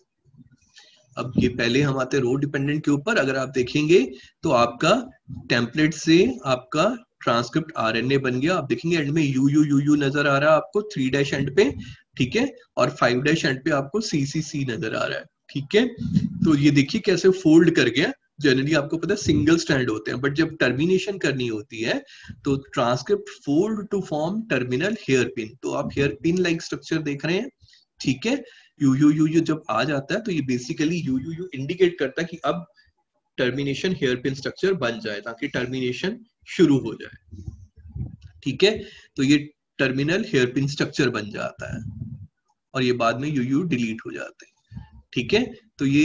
अब ये पहले हम आते हैं रो डिपेंडेंट के ऊपर। अगर आप देखेंगे तो आपका टेम्पलेट से आपका ट्रांसक्रिप्ट आरएनए बन गया, आप देखेंगे एंड में यू नजर आ रहा है आपको 3' एंड पे, ठीक है, और 5' एंड पे आपको CCC नजर आ रहा है, ठीक है। तो ये देखिए कैसे फोल्ड कर गया। जनरली आपको पता है सिंगल स्ट्रैंड होते हैं, बट जब टर्मिनेशन करनी होती है तो transcript fold to form terminal hairpin. तो आप हेयर पिन लाइक स्ट्रक्चर देख रहे हैं, ठीक है। यू जब आ जाता है तो ये बेसिकली यू इंडिकेट करता है कि अब टर्मिनेशन हेयर पिन स्ट्रक्चर बन जाए, ताकि टर्मिनेशन शुरू हो जाए, ठीक है। तो ये टर्मिनल हेयर पिन स्ट्रक्चर बन जाता है और ये बाद में यू डिलीट हो जाते हैं, ठीक है। तो ये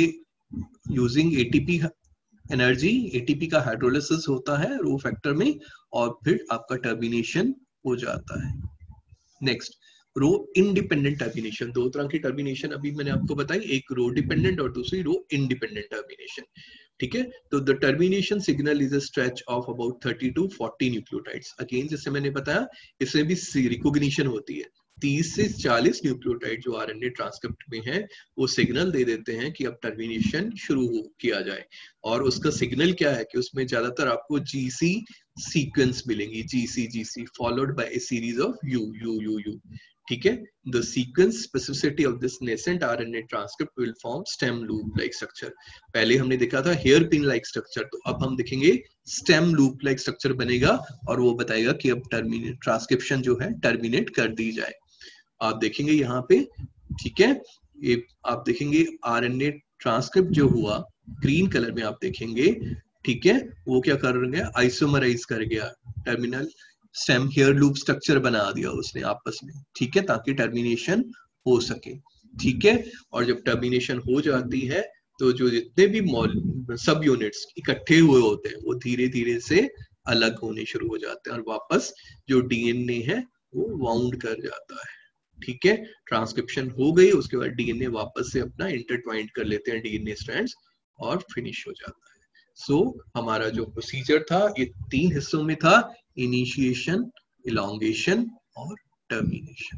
यूजिंग एटीपी एनर्जी, एटीपी का हाइड्रोलिसिस होता है रो फैक्टर में, और फिर आपका टर्मिनेशन हो जाता है। Next, rho independent termination. दो तरह की टर्मिनेशन अभी मैंने आपको बताई, एक रो डिपेंडेंट और दूसरी रो इंडिपेंडेंट टर्मिनेशन, ठीक है। तो the termination signal is a stretch of about 30 to 40 nucleotides. Again जैसे मैंने बताया इसमें भी रिकॉग्निशन होती है, 30 से 40 न्यूक्लियोटाइड जो आरएनए ट्रांसक्रिप्ट में है वो सिग्नल दे देते हैं कि अब टर्मिनेशन शुरू किया जाए। और उसका सिग्नल क्या है कि उसमें ज्यादातर आपको जीसी सीक्वेंस मिलेंगी, GC followed by a series of U, ठीक है। The sequence specificity of this nascent RNA transcript will form stem loop like structure। पहले हमने देखा था हेयर पिन लाइक स्ट्रक्चर, तो अब हम देखेंगे स्टेम लूप लाइक स्ट्रक्चर बनेगा और वो बताएगा कि अब ट्रांसक्रिप्शन जो है टर्मिनेट कर दी जाए। आप देखेंगे यहाँ पे, ठीक है, ये आप देखेंगे आरएनए ट्रांसक्रिप्ट जो हुआ ग्रीन कलर में आप देखेंगे, ठीक है, वो क्या कर गया, आइसोमराइज कर गया, terminal stem hair loop structure बना दिया उसने आपस में, ठीक है, ताकि टर्मिनेशन हो सके, ठीक है। और जब टर्मिनेशन हो जाती है तो जो जितने भी सब यूनिट्स इकट्ठे हुए होते हैं वो धीरे धीरे से अलग होने शुरू हो जाते हैं और वापस जो डीएनए है वो वाउंड कर जाता है। ठीक है, ट्रांसक्रिप्शन हो गई, उसके बाद डीएनए वापस से अपना इंटरट्वाइंड कर लेते हैं डीएनए स्ट्रैंड्स और फिनिश हो जाता है। सो हमारा जो प्रोसीजर था ये 3 हिस्सों में था, इनिशिएशन, इलॉन्गेशन और टर्मिनेशन।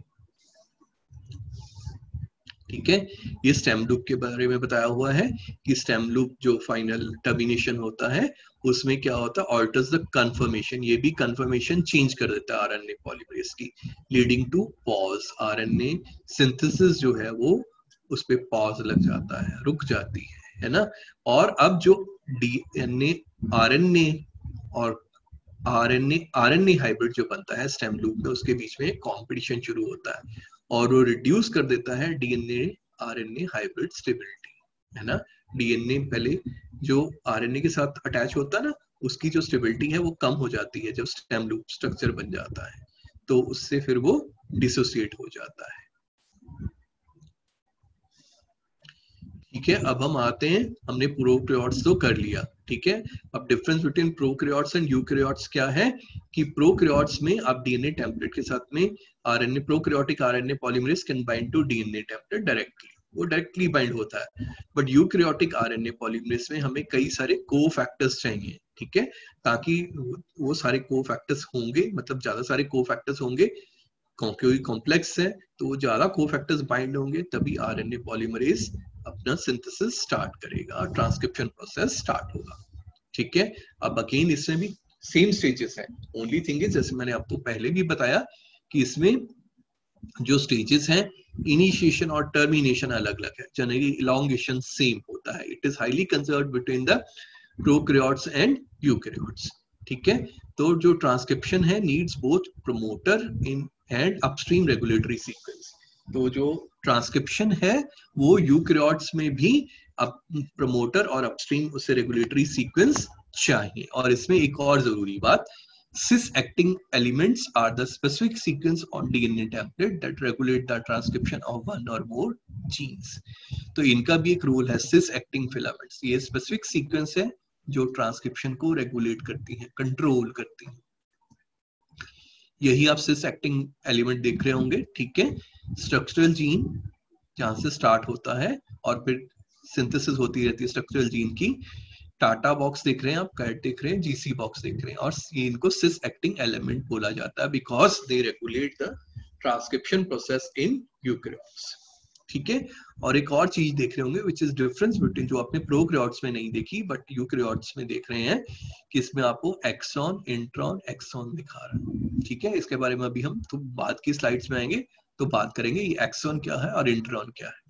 ठीक है, ये स्टेम लूप के बारे में बताया हुआ है कि स्टेम लूप जो फाइनल टर्मिनेशन होता है उसमें क्या होता है, ऑल्टर्स द कन्फर्मेशन, ये भी कन्फर्मेशन चेंज कर देता है आरएनए पॉलीमरेज की, leading to pause, RNA synthesis जो है वो उस पे पॉज लग जाता है, रुक जाती है ना। और अब जो डीएनए आरएनए और आरएनए हाइब्रिड जो बनता है स्टेम लूप में, उसके बीच में कंपटीशन शुरू होता है और वो रिड्यूस कर देता है डीएनए आरएनए हाइब्रिड स्टेबिलिटी, है ना। डीएनए पहले जो आरएनए के साथ अटैच होता है ना, उसकी जो स्टेबिलिटी है वो कम हो जाती है जब स्टेम लूप स्ट्रक्चर बन जाता है, तो उससे फिर वो डिसोसिएट हो जाता है। ठीक है, अब हम आते हैं, हमने प्रोकैरियोट्स तो कर लिया। ठीक है, अब difference between prokaryotes and eukaryotes क्या है कि प्रोकैरियोट्स में आप डीएनए टेम्पलेट के साथ में RNA, prokaryotic RNA polymerase can bind to DNA template directly, वो डायरेक्टली बाइंड होता है। बट यूकैरियोटिक आरएनए पॉलीमरेज में हमें कई सारे को फैक्टर्स चाहिए, ठीक है, ताकि वो सारे को फैक्टर्स होंगे, मतलब ज्यादा सारे को फैक्टर्स होंगे क्योंकि कॉम्प्लेक्स है तो वो ज्यादा कोफैक्टर्स बाइंड होंगे, तभी आरएनए पॉलीमरेज अपना सिंथेसिस स्टार्ट करेगा, ट्रांसक्रिप्शन प्रोसेस स्टार्ट होगा। ठीक है, अब अगेन इसमें भी सेम स्टेजेस है, ओनली थिंग इज जैसे मैंने आपको पहले भी बताया कि इसमें जो स्टेजेस हैं इनिशिएशन और टर्मिनेशन अलग अलग है, जनरली इलॉन्गेशन सेम होता है। It is highly conserved between the prokaryotes and eukaryotes. ठीक है, तो जो ट्रांसक्रिप्शन है needs both promoter in and upstream regulatory sequence. तो जो ट्रांसक्रिप्शन है वो यूकैरियोट्स में भी अब प्रमोटर और अपस्ट्रीम उससे रेगुलेटरी सीक्वेंस चाहिए। और इसमें एक और जरूरी बात, cis acting elements are the specific sequence on DNA template that regulate the transcription of one or more genes. तो इनका भी एक रोल है, cis acting filaments, ये स्पेसिफिक सीक्वेंस है जो ट्रांसक्रिप्शन को रेगुलेट करती है, कंट्रोल करती है। यही आप सिस एक्टिंग एलिमेंट देख रहे होंगे। ठीक है, स्ट्रक्चरल जीन जहां से स्टार्ट होता है और फिर सिंथेसिस होती रहती है स्ट्रक्चरल जीन की। टाटा बॉक्स देख रहे हैं आप, कैट देख रहे हैं, जीसी बॉक्स देख रहे हैं, और ये इनको सिस एक्टिंग एलिमेंट बोला जाता है because they regulate the transcription process in eukaryotes. ठीक है, और एक और चीज देख रहे होंगे विच इज डिफरेंस बिटवीन, जो आपने प्रोकैरियोट्स में नहीं देखी बट यूकैरियोट्स में देख रहे हैं, कि इसमें आपको एक्सॉन, इंट्रॉन, एक्सॉन दिखा रहा है। ठीक है, इसके बारे में अभी हम तो बाद की स्लाइड्स में आएंगे तो बात करेंगे ये एक्सॉन क्या है और इंट्रॉन क्या है।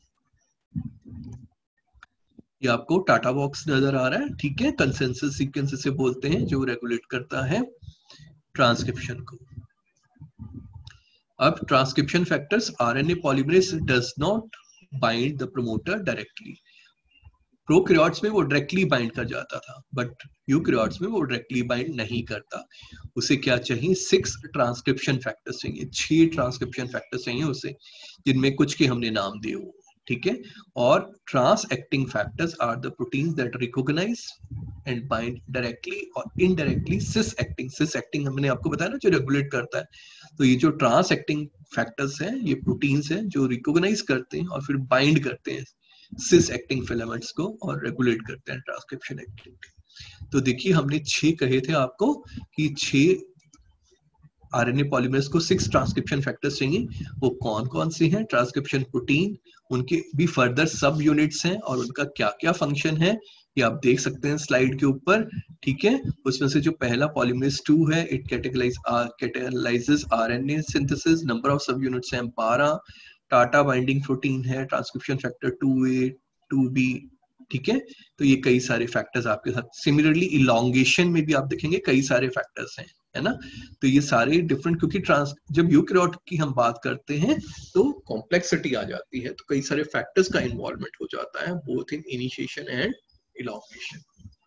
ये आपको टाटा बॉक्स नजर आ रहा है। ठीक है, कंसेंसस सीक्वेंस इसे बोलते हैं जो रेगुलेट करता है ट्रांसक्रिप्शन को। अब transcription factors, RNA polymerase does not bind the promoter directly. Prokaryotes में वो डायरेक्टली बाइंड कर जाता था, बट यूकैरियोट्स में वो डायरेक्टली बाइंड नहीं करता। उसे क्या चाहिए, 6 ट्रांसक्रिप्शन फैक्टर्स चाहिए, 6 ट्रांसक्रिप्शन फैक्टर्स चाहिए उसे, जिनमें कुछ के हमने नाम दिए हुए। ठीक है, और trans acting factors are the proteins that recognise and bind directly और indirectly cis acting. Cis acting हमने आपको बताया ना, जो रेगुलेट करता है। तो ये जो ट्रांस एक्टिंग फैक्टर्स हैं ये प्रोटीन्स हैं जो रिकॉग्नाइज करते हैं और फिर बाइंड करते हैं सिस एक्टिंग फिलामेंट्स को और रेगुलेट करते हैं ट्रांसक्रिप्शन एक्टिविटी। तो देखिए हमने 6 कहे थे आपको कि 6 आरएनए पॉलीमरेज को 6 ट्रांसक्रिप्शन फैक्टर्स चाहिए। वो कौन कौन से हैं, ट्रांसक्रिप्शन प्रोटीन, उनके भी फर्दर सब यूनिट्स हैं और उनका क्या क्या फंक्शन है ये आप देख सकते हैं स्लाइड के ऊपर। ठीक है, उसमें से जो पहला पॉलीमरेज 2 है, it catalyses RNA synthesis, number of sub units हैं 12, टाटा बाइंडिंग प्रोटीन है, ट्रांसक्रिप्शन फैक्टर 2A 2B। ठीक है, तो ये कई सारे फैक्टर्स आपके साथ, सिमिलरली इलॉन्गेशन में भी आप देखेंगे कई सारे फैक्टर्स हैं, है ना। तो ये सारे डिफरेंट, क्योंकि जब यूकैरियोट की हम बात करते हैं तो कॉम्प्लेक्सिटी आ जाती है, तो कई सारे फैक्टर्स का इन्वॉल्वमेंट हो जाता है both in initiation and elongation.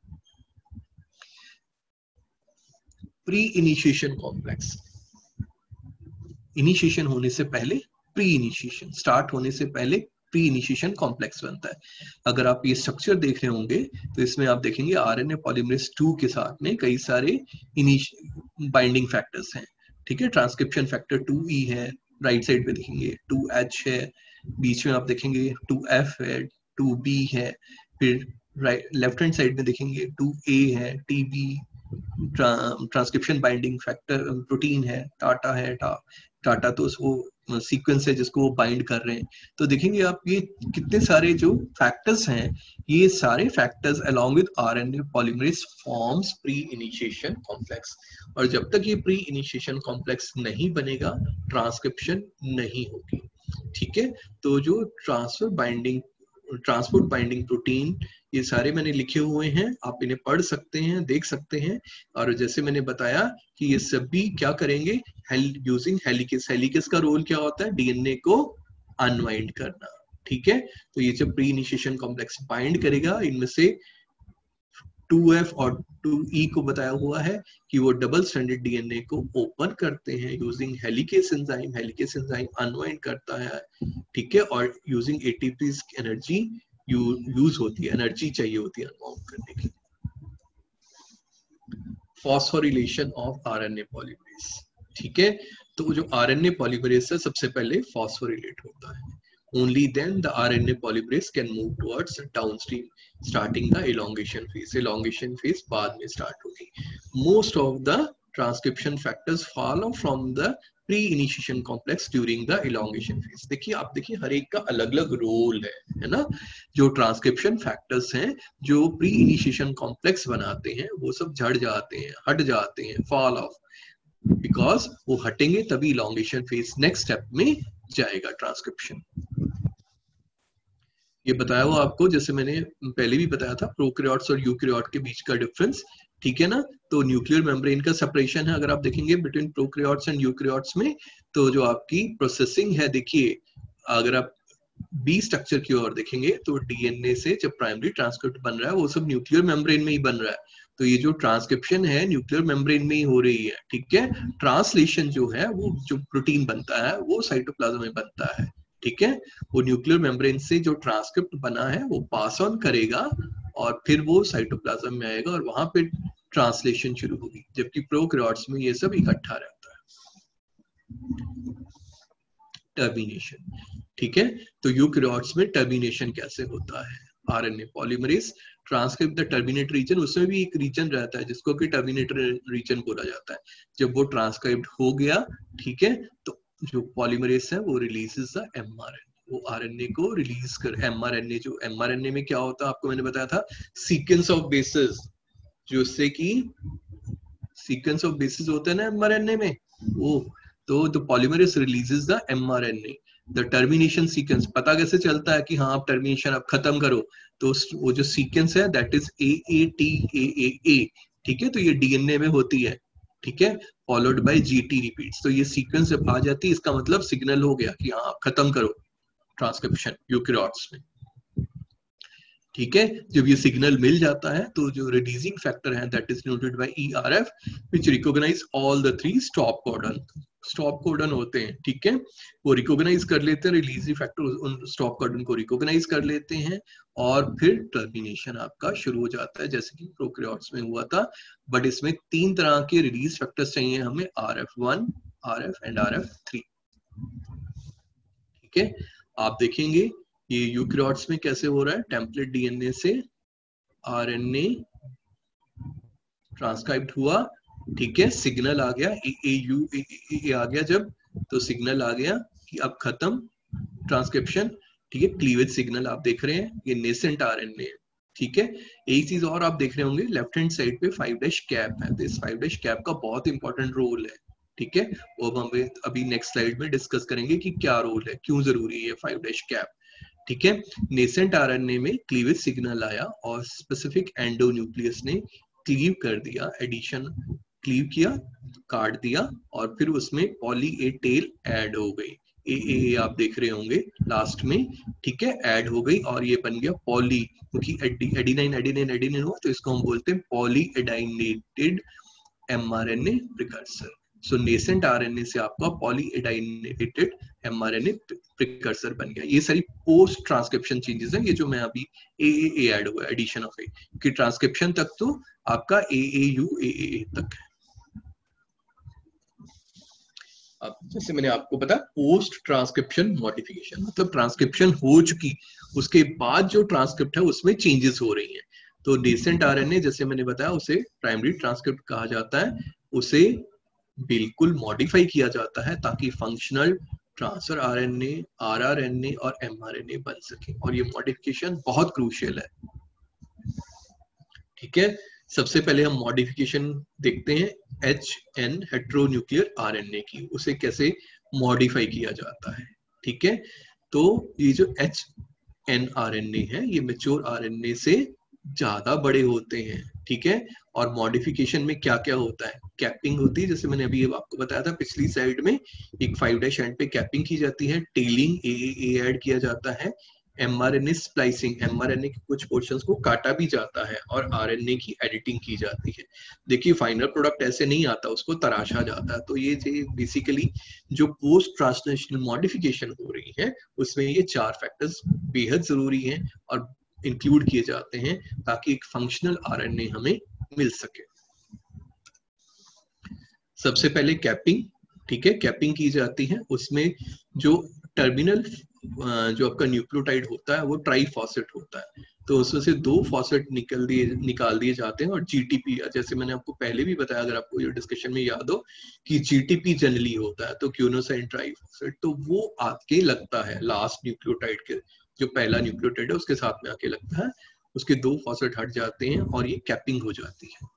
Pre initiation complex, initiation होने से पहले, प्री इनिशिएशन स्टार्ट होने से पहले प्री इनिशिएशन कॉम्प्लेक्स बनता है। अगर आप ये स्ट्रक्चर देख रहे होंगे तो इसमें आप देखेंगे आरएनए पॉलीमरेज 2 के साथ में कई सारे बाइंडिंग फैक्टर्स हैं, ठीक है। ट्रांसक्रिप्शन फैक्टर 2E है, राइट साइड पे देखेंगे 2H है, बीच में आप देखेंगे 2F है, 2B है, फिर लेफ्ट हैंड साइड में देखेंगे 2A है, TB transcription binding factor protein है, टाटा है, टाटा तो वो सीक्वेंस है जिसको वो बाइंड कर रहे हैं। तो देखेंगे आप ये कितने सारे जो फैक्टर्स हैं, ये सारे factors along with RNA polymerase forms pre initiation complex. और जब तक ये प्री इनिशिएशन कॉम्प्लेक्स नहीं बनेगा ट्रांसक्रिप्शन नहीं होगी, ठीक है। तो जो ट्रांसपोर्ट बाइंडिंग प्रोटीन ये सारे मैंने लिखे हुए हैं, आप इन्हें पढ़ सकते हैं, देख सकते हैं। और जैसे मैंने बताया कि ये सभी क्या करेंगे, यूजिंग हेलिकेस। हेलिकेस का रोल क्या होता है, डीएनए को अनवाइंड करना, ठीक है। तो ये जब प्री इनिशिएशन कॉम्प्लेक्स बाइंड करेगा, इनमें से 2F और 2E को बताया हुआ है कि वो डबल स्ट्रैंडेड डीएनए को ओपन करते हैं using helicase enzyme. Helicase enzyme unwind करता है, ठीक है। और यूजिंग एटीपी एनर्जी यूज होती है, एनर्जी चाहिए होती है अनवाउंड करने की। फॉस्फोरिलेशन ऑफ आरएनए पॉलीमरेज, ठीक है। तो जो आरएनए पॉलीमरेज है सबसे पहले फॉस्फोरिलेट होता है। Only then the RNA polymerase can move towards downstream, starting the elongation phase. Elongation phase बाद में start होगी। Most of the transcription factors follow from the pre-initiation complex during the elongation phase. देखिए आप देखिए हर एक का अलग अलग रोल है ना। जो ट्रांसक्रिप्शन फैक्टर्स हैं जो प्री इनिशिएशन कॉम्प्लेक्स बनाते हैं वो सब झड़ जाते हैं, हट जाते हैं, फॉल ऑफ, बिकॉज वो हटेंगे तभी इलॉन्गेशन फेज नेक्स्ट स्टेप में जाएगा ट्रांसक्रिप्शन। ये बताया हुआ आपको, जैसे मैंने पहले भी बताया था, प्रोकैरियोट्स और यूकैरियोट के बीच का डिफरेंस, ठीक है ना। तो न्यूक्लियर मेम्ब्रेन का सेपरेशन है, अगर आप देखेंगे बिटवीन प्रोकैरियोट्स एंड यूकैरियोट्स में, तो जो आपकी प्रोसेसिंग है, देखिए अगर आप बी स्ट्रक्चर की ओर देखेंगे तो डीएनए से जब प्राइमरी ट्रांसक्रिप्ट बन रहा है वो सब न्यूक्लियर मेम्ब्रेन में ही बन रहा है। तो ये जो ट्रांसक्रिप्शन है न्यूक्लियर मेम्ब्रेन में ही हो रही है, ठीक है। ट्रांसलेशन जो है वो जो प्रोटीन बनता है वो साइटोप्लाज्म में बनता है, ठीक है। वो न्यूक्लियर मेम्ब्रेन से जो ट्रांसक्रिप्ट बना है वो पास ऑन करेगा और फिर वो साइटोप्लाज्म में आएगा और वहां पे ट्रांसलेशन शुरू होगी, जबकि प्रोकैरियोट्स में ये सब इकट्ठा रहता है। टर्मिनेशन, ठीक है। तो यूकैरियोट्स में टर्मिनेशन कैसे होता है, RNA polymerase transcript the terminate region, उसमें भी एक रीजन रहता है जिसको कि टर्मिनेटर रीजन बोला जाता है। जब वो ट्रांसक्राइब्ड हो गया, ठीक है, तो जो पॉलीमरेज है वो रिलीजेस द एमआरएनए, वो आरएनए को रिलीज कर, एमआरएनए, जो एमआरएनए में क्या होता है आपको मैंने बताया था, सीक्वेंस ऑफ बेसेस, जो उससे कि सीक्वेंस ऑफ बेसेस होते हैं ना एमआरएनए में, वो तो the polymerase releases the mRNA. The termination sequence पता कैसे चलता है कि हाँ आप टर्मिनेशन अब खत्म करो, तो वो जो सीक्वेंस है दैट इज AATAAA, ठीक है। तो ये डीएनए में होती है, ठीक है, फॉलोड बाय GT रिपीट्स। तो ये सीक्वेंस जब आ जाती है इसका मतलब सिग्नल हो गया कि हाँ खत्म करो ट्रांसक्रिप्शन यूकैरियोट्स में, ठीक है। जब ये सिग्नल मिल जाता है तो जो रिलीजिंग फैक्टर है that is denoted by ERF which recognise all the 3 stop codon. Stop codon होते हैं, ठीक है, वो रिकॉग्नाइज कर लेते हैं, रिलीजिंग फैक्टर उन स्टॉप कोडन को रिकॉग्नाइज कर लेते हैं और फिर टर्मिनेशन आपका शुरू हो जाता है, जैसे कि प्रोकैरियोट्स में हुआ था। बट इसमें 3 तरह के रिलीज फैक्टर्स चाहिए हमें, RF1, RF एंड RF3, ठीक है। आप देखेंगे ये यूकैरियोट्स में कैसे हो रहा है, टेम्पलेट डीएनए से आरएनए ट्रांसक्राइब्ड हुआ, ठीक है, सिग्नल आ गया, AAU आ गया जब, तो सिग्नल आ गया कि अब खत्म ट्रांसक्रिप्शन, ठीक है। क्लीवेज सिग्नल आप देख रहे हैं, ये नेसेंट आरएनए है, ठीक है। एक चीज और आप देख रहे होंगे लेफ्ट हैंड साइड पे 5' कैप है, तो इस 5' कैप का बहुत इंपॉर्टेंट रोल है, ठीक है। वो हम अभी नेक्स्ट स्लाइड में डिस्कस करेंगे कि क्या रोल है, क्यों जरूरी है 5' कैप, ठीक है। नेसेंट आरएनए में क्लीवेज सिग्नल आया और स्पेसिफिक एंडोन्यूक्लियस ने क्लीव कर दिया, एडिशन क्लीव किया, काट दिया और फिर उसमें पॉली ए टेल ऐड हो गई, ए आप देख रहे होंगे लास्ट में, ठीक है, ऐड हो गई और ये बन गया पॉली, क्योंकि एडिनाइन हुआ तो इसको हम बोलते हैं poly adenylated mRNA precursor, so nascent RNA से आपका पॉलीएडाइनेटेड एमआरएनए प्रिकर्सर बन गया। ये सारी पोस्ट ट्रांसक्रिप्शन चेंजेस हैं, ये जो मैं अभी ए ऐड हुआ, एडिशन ऑफ ए, कि ट्रांसक्रिप्शन तक तो आपका AAU AAA तक है। अब जैसे मैंने आपको बताया पोस्ट ट्रांसक्रिप्शन मॉडिफिकेशन, मतलब ट्रांसक्रिप्शन हो चुकी उसके बाद जो ट्रांसक्रिप्ट है उसमें चेंजेस हो रही हैं। तो नेसेंट आरएनए जैसे मैंने बताया उसे प्राइमरी ट्रांसक्रिप्ट कहा जाता है, उसे बिल्कुल मॉडिफाई किया जाता है ताकि फंक्शनल ट्रांसफर आरएनए, आरआरएनए और एमआरएनए बन सके, और ये मॉडिफिकेशन बहुत क्रूशियल है। ठीक है, सबसे पहले हम मॉडिफिकेशन देखते हैं HN हेट्रोन्यूक्लियर आरएनए की, उसे कैसे मॉडिफाई किया जाता है। ठीक है, तो ये जो HN आरएनए है ये मैच्योर आरएनए से ज्यादा बड़े होते हैं। ठीक है, और मॉडिफिकेशन में क्या क्या होता है, कैपिंग होती है, जैसे मैंने अभी आपको बताया था पिछली स्लाइड में, एक 5' एंड पे कैपिंग की जाती है, टेलिंग AAA ऐड किया जाता है, एमआरएनए स्प्लाइसिंग, एमआरएनए के कुछ पोर्शंस को काटा भी जाता है और आरएनए की एडिटिंग की जाती है। देखिए फाइनल प्रोडक्ट ऐसे नहीं आता, उसको तराशा जाता है। तो ये बेसिकली जो पोस्ट ट्रांसलेशनल मॉडिफिकेशन हो रही है उसमें ये 4 फैक्टर्स बेहद जरूरी हैं और इंक्लूड किए जाते हैं ताकि एक फंक्शनल आरएनए हमें मिल सके। सबसे पहले कैपिंग, ठीक है, कैपिंग की जाती है, उसमें जो टर्मिनल जो आपका न्यूक्लियोटाइड होता है वो ट्राइफॉस्फेट होता है, तो उसमें से 2 फॉस्फेट निकाल दिए जाते हैं, और जीटीपी, जैसे मैंने आपको पहले भी बताया, अगर आपको ये डिस्कशन में याद हो कि जीटीपी जनरली होता है, तो क्यूनोसाइन ट्राइफॉस्फेट, तो वो आके लगता है लास्ट न्यूक्लियोटाइड के, जो पहला न्यूक्लियोटाइड है उसके साथ में आके लगता है, उसके 2 फॉस्फेट हट जाते हैं और ये कैपिंग हो जाती है।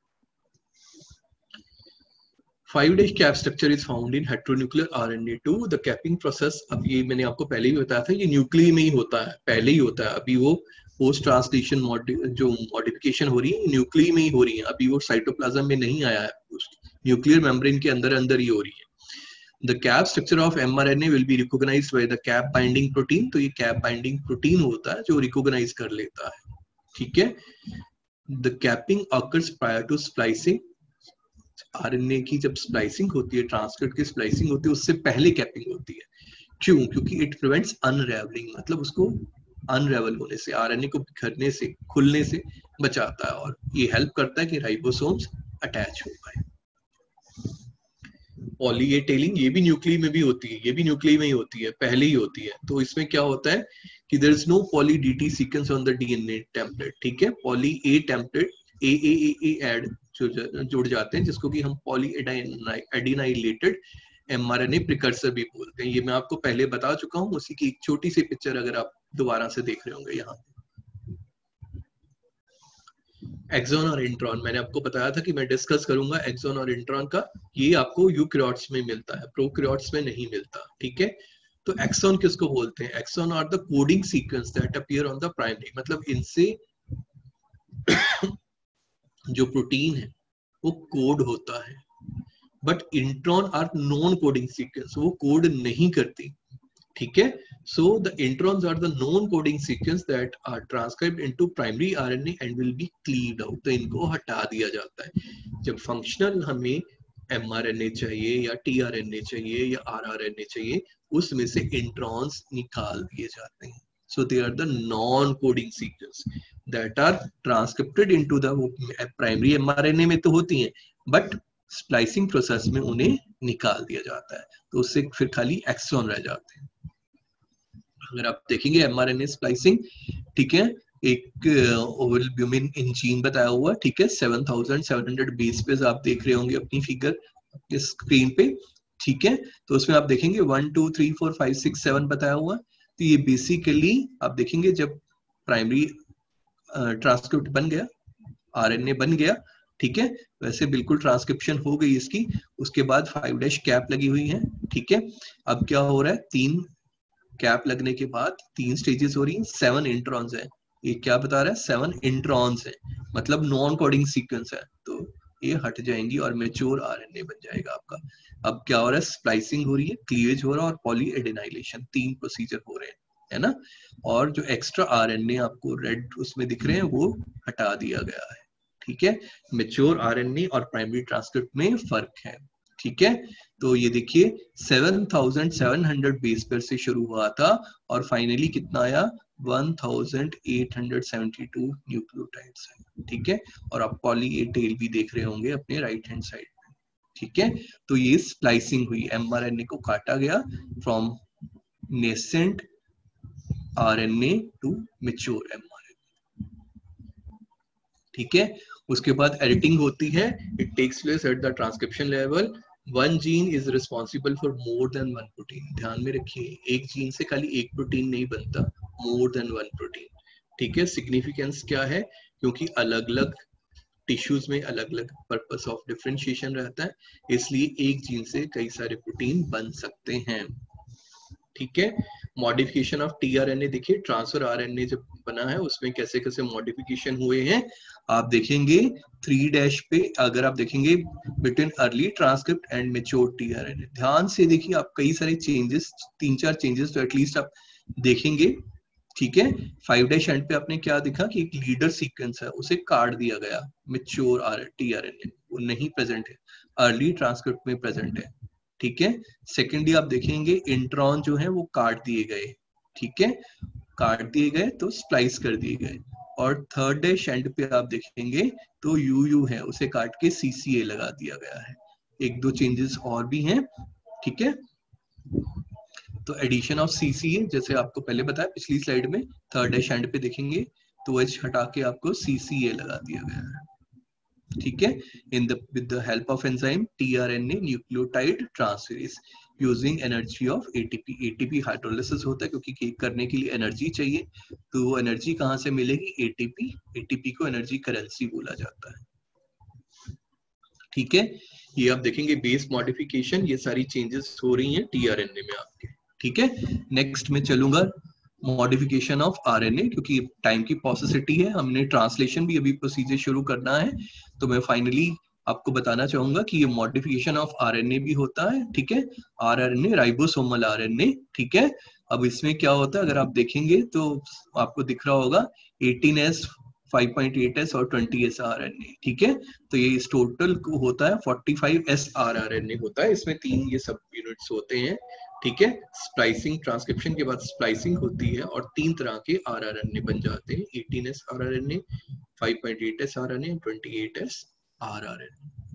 5' cap structure is found in heteronuclear RNA2। The capping process, अब ये मैंने आपको पहले ही बताया था, ये न्यूक्लियस में ही होता है, पहले ही होता है, अभी वो पोस्ट ट्रांसलेशन जो मॉडिफिकेशन हो रही है न्यूक्लियस में ही हो रही है, अभी वो साइटोप्लाज्म में नहीं आया है, न्यूक्लियर मेम्ब्रेन के अंदर अंदर ही हो रही है। The cap structure of mRNA will be recognized by the cap binding protein, तो ये cap binding protein होता है जो recognize कर लेता है। ठीक है, the capping occurs prior to splicing, RNA की जब स्प्लाइसिंग होती है, ट्रांसक्रिप्ट की स्प्लाइसिंग होती है, उससे पहले कैपिंग होती है। क्यों? क्योंकि इट प्रिवेंट्स अनरेवलिंग, मतलब उसको अनरेवल होने से, आरएनए को बिखरने से, खुलने से बचाता है, और ये हेल्प करता है कि राइबोसोम्स अटैच हो पाए। पॉली ए टेलिंग, ये भी न्यूक्लियस में भी होती है, ये भी न्यूक्लियस में ही होती है, पहले ही होती है। तो इसमें क्या होता है कि there is no poly dT sequence on the DNA template. ठीक है, poly A template A add जुड़ जाते हैं, जिसको कि हम पॉली एडिनाइलेटेड एमआरएनए प्रिकर्सर भी बोलते हैं। ये मैं आपको पहले बता चुका हूँ, उसी की एक छोटी सी पिक्चर अगर आप दोबारा से देख रहे होंगे यहाँ। एक्सॉन और इंट्रॉन, मैंने आपको बताया था कि मैं डिस्कस करूंगा एक्सॉन और इंट्रॉन का, ये आपको यूकैरियोट्स में मिलता है, प्रोकैरियोट्स में नहीं मिलता। ठीक है, तो एक्सॉन किसको बोलते हैं? Exon are the coding sequence that appear on the primary, मतलब इनसे जो प्रोटीन है वो कोड होता है, but intron are non coding sequence, वो कोड नहीं करती। ठीक है, so the introns are the non coding sequence that are transcribed into primary RNA and will be cleaved out, तो इनको हटा दिया जाता है। जब फंक्शनल हमें mRNA चाहिए या tRNA चाहिए या rRNA चाहिए, उसमें से इंट्रॉन्स निकाल दिए जाते हैं। So they are the non coding sequence that are transcripted into the primary mRNA में तो होती हैं, but स्प्लाइसिंग प्रोसेस में उन्हें निकाल दिया जाता है, तो उससे फिर खाली एक्सॉन रह जाते हैं। अगर आप देखेंगे एमआरएनए स्प्लाइसिंग, ठीक है, एक ओवलब्यूमिन इंजीन बताया हुआ, ठीक है, 7700 बेस पे आप देख रहे होंगे अपनी फिगर अपने स्क्रीन पे। ठीक है, तो उसमें आप देखेंगे 1 2 3 4 5 6 7 बताया हुआ। तो ये बेसिकली आप देखेंगे जब प्राइमरी ट्रांसक्रिप्ट बन गया, आरएनए बन गया, ठीक है, वैसे बिल्कुल ट्रांसक्रिप्शन हो गई इसकी, उसके बाद 5' कैप लगी हुई है। ठीक है, अब क्या हो रहा है, 3 कैप लगने के बाद 3 स्टेजेस हो रही हैं, 7 इंट्रॉन्स है। ये क्या बता रहा है? 7 इंट्रॉन्स है, मतलब नॉन कोडिंग सीक्वेंस है, तो ये हट जाएंगी और मैच्योर आरएनए बन जाएगा आपका। अब क्या हो रहा है, स्प्लाइसिंग हो रही है, क्लीवेज हो रहा है और पॉली एडेनाइलेशन, 3 प्रोसीजर हो रहे हैं, है ना। और जो एक्स्ट्रा आरएनए आपको रेड उसमें दिख रहे हैं वो हटा दिया गया है। ठीक है, मैच्योर आरएनए और प्राइमरी ट्रांसक्रिप्ट में फर्क है। ठीक है, तो ये देखिए 7700 बेस पेयर से शुरू हुआ था और फाइनली कितना आया 1872 न्यूक्लियोटाइड्स है, ठीक है। और आप पॉली ए टेल भी देख रहे होंगे अपने राइट हैंड साइड में, ठीक है। तो ये स्प्लाइसिंग हुई, mRNA को काटा गया from nascent RNA to mature mRNA, ठीक है। उसके बाद एडिटिंग होती है, it takes place at the transcription level. One gene is responsible for more than one protein. ध्यान में रखिए, एक जीन से खाली एक प्रोटीन नहीं बनता, मोर देन वन प्रोटीन, ठीक है। सिग्निफिकेंस क्या है, क्योंकि अलग अलग टिश्यूज में अलग अलग पर्पस ऑफ डिफरेंशिएशन रहता है, इसलिए एक जीन से कई सारे प्रोटीन बन सकते हैं, ठीक है। मॉडिफिकेशन ऑफ टीआरएनए, देखिए ट्रांसफर आरएनए जब बना है उसमें कैसे कैसे मॉडिफिकेशन हुए हैं आप देखेंगे 3 पे। अगर आप देखेंगे between early transcript and mature tRNA, ध्यान से देखिए आप, कई सारे चेंजेस, 3-4 चेंजेस तो एटलीस्ट आप देखेंगे, ठीक है। 5 एंड पे आपने क्या देखा कि एक लीडर सीक्वेंस है उसे काट दिया गया, मैच्योर टीआरएनए वो नहीं प्रेजेंट है, अर्ली ट्रांसक्रिप्ट में प्रेजेंट है, ठीक है। सेकेंडली आप देखेंगे इंट्रॉन जो है वो काट दिए गए, ठीक है, काट दिए गए तो स्प्लाइस कर दिए गए। और थर्ड एंड पे आप देखेंगे तो यूयू है उसे काट के सीसीए लगा दिया गया है। एक दो चेंजेस और भी हैं, ठीक है। तो एडिशन ऑफ सीसीए, जैसे आपको पहले बताया पिछली स्लाइड में, थर्ड एंड पे देखेंगे तो एच हटा के आपको सीसीए लगा दिया गया है, ठीक है। In the with the help of enzyme tRNA nucleotide transferase using energy of ATP. ATP hydrolysis होता है क्योंकि केक करने के लिए एनर्जी चाहिए, तो वो एनर्जी कहाँ से मिलेगी, एटीपी। एटीपी को एनर्जी करेंसी बोला जाता है, ठीक है। ये आप देखेंगे बेस मॉडिफिकेशन, ये सारी चेंजेस हो रही हैं टीआरएनए में आपके, ठीक है। नेक्स्ट में चलूंगा मॉडिफिकेशन ऑफ आरएनए, क्योंकि टाइम की पॉसिसिटी है, हमने ट्रांसलेशन भी अभी प्रोसीजर शुरू करना है, तो मैं फाइनली आपको बताना चाहूंगा कि ये मॉडिफिकेशन ऑफ आरएनए भी होता है, ठीक है। आरएनए राइबोसोमल आरएनए, ठीक है। अब इसमें क्या होता है अगर आप देखेंगे तो आपको दिख रहा होगा 18S 5.8S और 20S RNA, ठीक है। तो ये इस टोटल को होता है 45S RNA होता है, इसमें 3 ये सब यूनिट्स होते हैं, ठीक है। स्प्लाइसिंग, ट्रांसक्रिप्शन के बाद स्प्लाइसिंग होती है और 3 तरह के RNA बन जाते हैं, 18S RNA, 5.8S RNA, 28S RNA,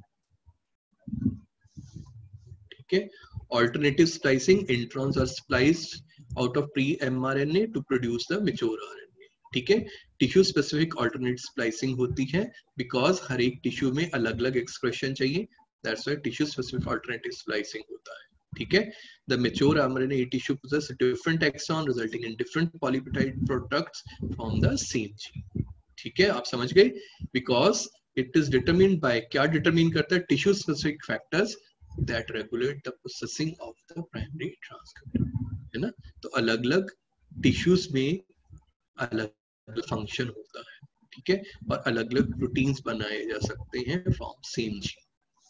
ठीक है। Alternative splicing, introns are spliced out of pre-mRNA to produce the mature RNA, ठीक है। टिश्यू स्पेसिफिक अल्टरनेट स्प्लाइसिंग होती है बिकॉज हर एक टिश्यू में अलग अलग एक्सप्रेशन चाहिए, that's why tissue specific alternative splicing होता है, ठीक है। The mature mRNA tissue possess different exon resulting in different polypeptide products from the same gene, ठीक है। आप समझ गए, because it is determined by, क्या डिटरमिन करता है, tissue specific factors that regulate the processing of the primary transcript, है ना। तो अलग अलग टिश्यूज में अलग अलग फंक्शन होता है, ठीक है, और अलग अलग प्रोटीन्स बनाए जा सकते हैं फ्रॉम सेम जीन।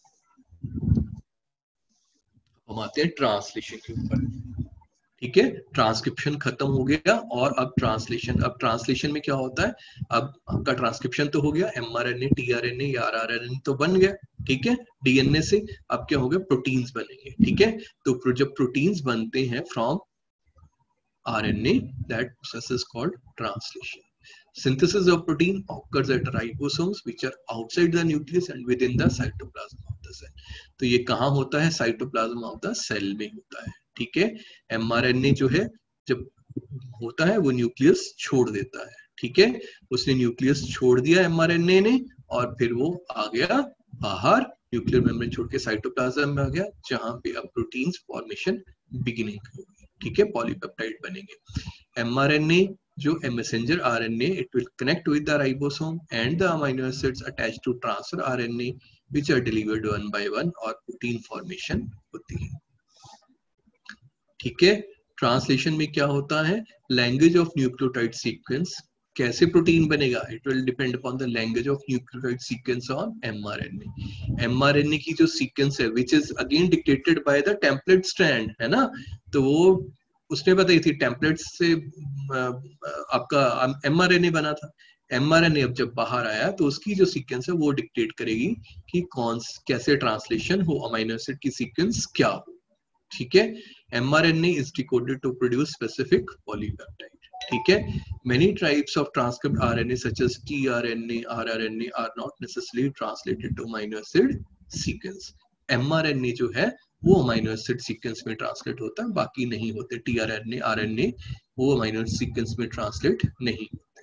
हम आते हैं ट्रांसलेशन के ऊपर, ठीक है। ट्रांसक्रिप्शन खत्म हो गया और अब ट्रांसलेशन। अब ट्रांसलेशन में क्या होता है, अब आपका ट्रांसक्रिप्शन तो हो गया, mRNA टीआरएनए या RNA तो बन गया, ठीक है। डीएनए से अब क्या हो गया, प्रोटीन्स बनेंगे, ठीक है। तो जब प्रोटीन्स बनते हैं from RNA, that process is called translation. Synthesis of protein occurs at ribosomes which are outside the nucleus and within the cytoplasm of the cell. तो ये कहाँ होता है, साइटोप्लाज्म ऑफ द सेल में होता है, ठीक है। mRNA जो है जब होता है वो न्यूक्लियस छोड़ देता है, ठीक है। उसने न्यूक्लियस छोड़ दिया mRNA ने और फिर वो आ गया बाहर, न्यूक्लियर मेम्ब्रेन छोड़ के साइटोप्लाज्म में आ गया, जहां पे अब प्रोटीन्स फॉर्मेशन बिगिनिंग होगी, ठीक है, पॉलीपेप्टाइड बनेंगे। mRNA जो messenger RNA, it will connect with the ribosome and the amino acids attached to transfer RNA which are delivered one by one और प्रोटीन फॉर्मेशन होती है, ठीक है। ट्रांसलेशन में क्या होता है, लैंग्वेज ऑफ न्यूक्लियोटाइड सीक्वेंस, कैसे प्रोटीन बनेगा, it will depend upon the language of nucleotide sequence on mRNA। mRNA की जो सीक्वेंस है which is again dictated by the template strand, है ना, तो वो उसने बताई थी टेम्पलेट से आपका mRNA बना था। mRNA अब जब बाहर आया तो उसकी जो सीक्वेंस है वो डिक्टेट करेगी कि कैसे ट्रांसलेशन हो, अमीनो एसिड की सीक्वेंस क्या हो, ठीक है। mRNA is decoded to produce specific polypeptide, ठीक है। Many types of transcript RNA such as tRNA, rRNA are not necessarily translated to amino acid sequence. mRNA जो है वो अमीनो एसिड सीक्वेंस में ट्रांसलेट होता है, बाकी नहीं होते। tRNA, RNA वो अमीनो सीक्वेंस में ट्रांसलेट नहीं होते,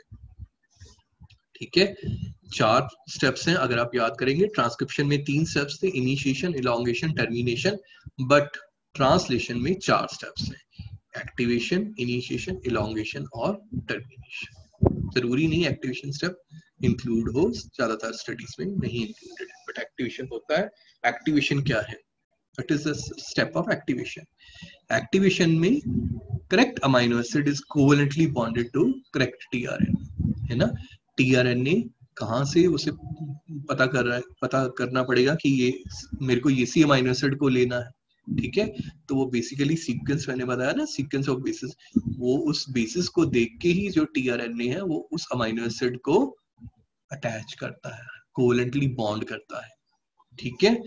ठीक है। 4 स्टेप्स हैं अगर आप याद करेंगे। ट्रांसक्रिप्शन में 3 स्टेप्स थे, initiation, elongation, termination, but translation में 4 स्टेप्स हैं, एक्टिवेशन, इनिशिएशन, इलॉन्गेशन और टर्मिनेशन। जरूरी नहीं एक्टिवेशन स्टेप इंक्लूड हो, ज्यादातर स्टडीज में नहीं इंक्लूडेड है, बट एक्टिवेशन होता है। एक्टिवेशन क्या है? What is the step of activation? Activation में correct amino acid is covalently bonded to correct tRNA, है ना। tRNA कहाँ से उसे पता करना पड़ेगा कि ये मेरे को इसी अमीनो एसिड को लेना है, ठीक है। तो वो बेसिकली सीक्वेंस मैंने बताया ना, सीक्वेंस ऑफ बेसिस, वो उस बेसिस को देख के ही जो tRNA है वो उस अमीनो एसिड को अटैच करता है, कोवेलेंटली बॉन्ड करता है, ठीक है।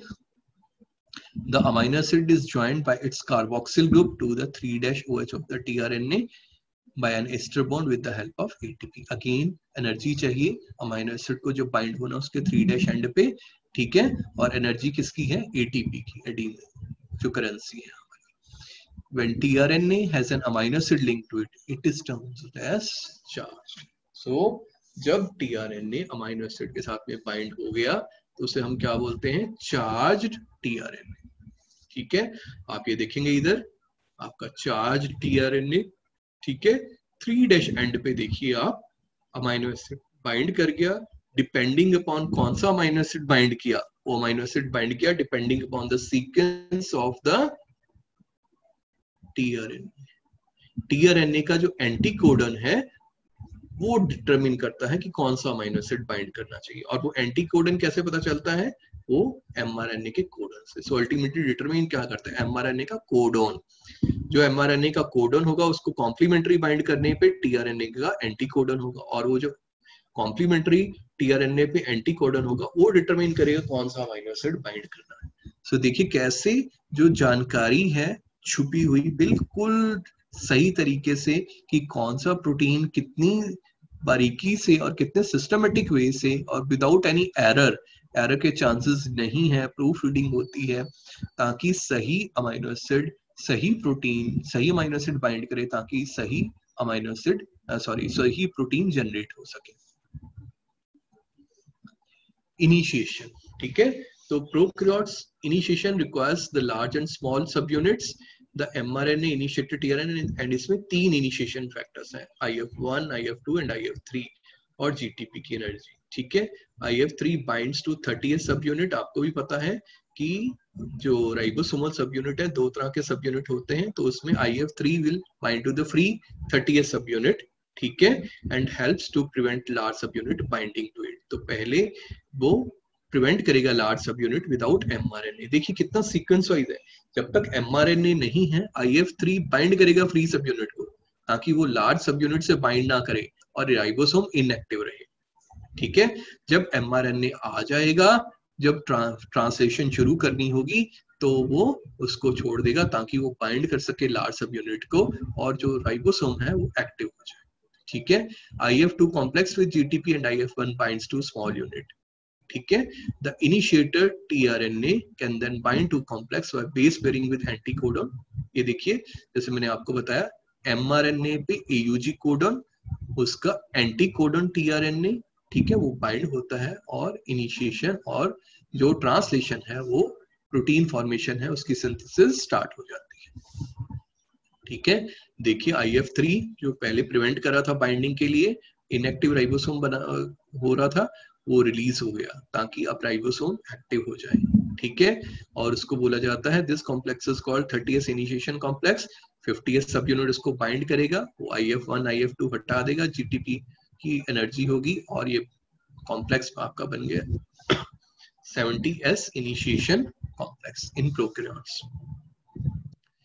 The amino acid is joined by its carboxyl group to the 3-OH of the tRNA by an ester bond with the help of ATP. Again, energy चाहिए amino acid को जो bind होना उसके 3' end पे, ठीक है। और energy किसकी है? ATP की, adenine, जो currency है। When tRNA has an amino acid linked to it, it is termed as charged. So, जब tRNA amino acid के साथ में bind हो गया तो उसे हम क्या बोलते हैं? चार्ज्ड tRNA, ठीक है। आप ये देखेंगे इधर आपका चार्ज tRNA, ठीक है। 3' एंड पे देखिए आप अमीनो एसिड बाइंड कर गया, डिपेंडिंग अपॉन कौन सा अमीनो एसिड बाइंड किया, वो अमीनो एसिड बाइंड किया depending upon the sequence of the tRNA। tRNA का जो एंटीकोडन है वो डिटरमिन करता है कि कौन सा अमीनो एसिड बाइंड करना चाहिए, और वो एंटीकोडन कैसे पता चलता है? वो mRNA के कोडन से। सो अल्टीमेटली डिटरमिन क्या करता है? mRNA का कोडन। जो mRNA का कोडन होगा उसको कॉम्प्लीमेंट्री बाइंड करने पे tRNA का एंटीकोडन होगा, और वो जो कॉम्प्लीमेंट्री tRNA पे एंटीकोडन होगा वो डिटरमिन करेगा कौन सा अमीनो एसिड बाइंड करना है। सो देखिए कैसे जो जानकारी है छुपी हुई बिल्कुल सही तरीके से कि कौन सा प्रोटीन कितनी बारीकी से और कितने सिस्टमेटिक वे से और विदाउट एनी एरर के चांसेस नहीं है, प्रूफ रीडिंग होती है ताकि सही अमीनो एसिड, सही प्रोटीन, सही अमीनो एसिड बाइंड करे ताकि सही अमीनो एसिड सही प्रोटीन जनरेट हो सके। इनिशिएशन, ठीक है। तो prokaryotes initiation requires the large and small sub units, the mRNA initiated tRNA, and इसमें 3 इनिशिएशन फैक्टर्स हैं, IF1, IF2 एंड IF3, और GTP की एनर्जी, ठीक है। IF3 binds to 30th sub unit. आपको भी पता है कि जो राइबोसोमल सब यूनिट है, 2 तरह के सब यूनिट होते हैं, तो उसमें IF3 will bind to the free 30th sub unit, ठीक है, and helps to prevent large sub unit binding to it. तो पहले वो प्रिवेंट करेगा large sub unit without mRNA। देखिए कितना सीक्वेंस वाइज है, जब तक mRNA नहीं है IF3 बाइंड करेगा फ्री सब यूनिट को ताकि वो लार्ज सब यूनिट से बाइंड ना करे और राइबोसोम इनएक्टिव रहे, ठीक है। जब mRNA आ जाएगा, जब ट्रांसलेशन शुरू करनी होगी तो वो उसको छोड़ देगा ताकि वो बाइंड कर सके लार्ज सब यूनिट को और जो राइबोसोम है वो एक्टिव हो जाए, ठीक है। IF2 complex with GTP and IF1 binds to small unit, ठीक है। The initiator tRNA can then bind to complex by base pairing with anticodon. ये देखिए जैसे मैंने आपको बताया mRNA पे AUG कोडन, उसका एंटीकोडन tRNA, ठीक है, वो बाइंड होता है और इनिशिएशन और जो ट्रांसलेशन है वो प्रोटीन फॉर्मेशन है उसकी सिंथेसिस स्टार्ट हो जाती है, ठीक है। देखिए IF3 जो पहले प्रिवेंट कर रहा था बाइंडिंग के लिए, इनएक्टिव राइबोसोम बना हो रहा था, वो रिलीज हो गया ताकि अब राइबोसोम एक्टिव हो जाए, ठीक है। और उसको बोला जाता है this complex is called 30th initiation complex. 50th sub unit उसको बाइंड करेगा, वो IF1 IF2 हटा देगा, GTP की एनर्जी होगी और ये कॉम्प्लेक्स आपका बन गया 70S initiation complex in prokaryotes.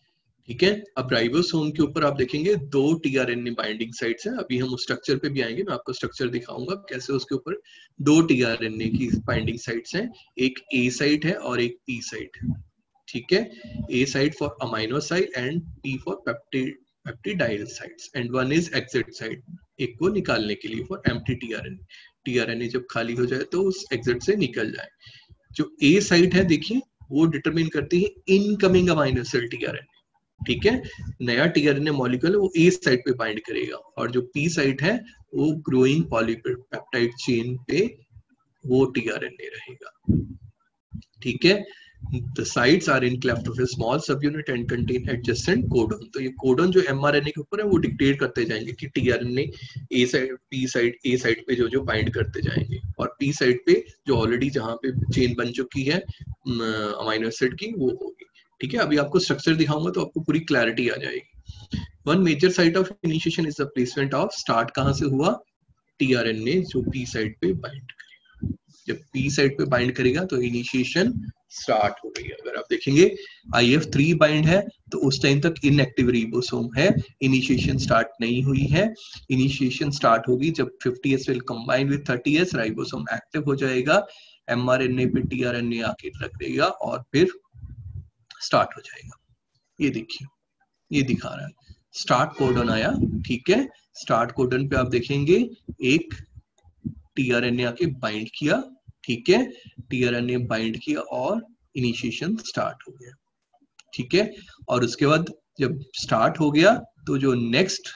ठीक है। अब राइबोसोम के ऊपर आप देखेंगे 2 टीआरएनए बाइंडिंग साइट्स हैं। अभी हम उस स्ट्रक्चर पे भी आएंगे, मैं आपको स्ट्रक्चर दिखाऊंगा कैसे उसके ऊपर 2 टीआरएनए की बाइंडिंग साइट्स हैं। एक ए साइट है और एक पी साइट है। ठीक है, A site for amino site and P for peptidyl sites and one is exit site, एक को निकालने के लिए फॉर एम्प्टी टीआरएनए। टीआरएनए जब खाली हो जाए तो उस एग्जिट से निकल जाए। जो ए साइट है देखिए, वो डिटरमिन करती है इनकमिंग अमाइनो एसिड टीआरएनए। ठीक है, नया टीआरएनए मॉलिक्यूल है वो ए साइट पे बाइंड करेगा, और जो पी साइट है वो ग्रोइंग पॉलीपेप्टाइड चेन पे वो टीआरएनए रहेगा। ठीक है, the sites are enclosed of a small subunit and contain adjacent codon। तो ये कोडन जो एमआरएनए के ऊपर है वो डिक्टेट करते जाएंगे कि tRNA A side P side A side पे जो बाइंड करते जाएंगे, और पी साइड पे जो ऑलरेडी जहां पे चेन बन चुकी है अमाइनो एसिड की वो होगी। ठीक है, अभी आपको स्ट्रक्चर दिखाऊंगा तो आपको पूरी क्लैरिटी आ जाएगी। One major site of initiation is the placement of start. कहां से हुआ? टीआरएनए जो पी साइड पे बाइंड करेगा। जब पी साइड पे बाइंड करेगा तो इनिशिएशन स्टार्ट हो गई। अगर आप देखेंगे IF3 बाइंड है तो उस टाइम तक इनएक्टिव रिबोसोम है, इनिशिएशन स्टार्ट नहीं हुई है। इनिशिएशन स्टार्ट होगी जब 50S will combine with 30S, ribosome active हो जाएगा, एमआरएनए पे टीआरएनए आके लग देगा और फिर स्टार्ट हो जाएगा। ये देखिए, ये दिखा रहा है स्टार्ट कोडन आया। ठीक है, स्टार्ट कोडन पे आप देखेंगे एक टीआरएनए आके बाइंड किया। ठीक है, टीआरएनए बाइंड किया और इनिशिएशन स्टार्ट हो गया। ठीक है, और उसके बाद जब स्टार्ट हो गया तो जो नेक्स्ट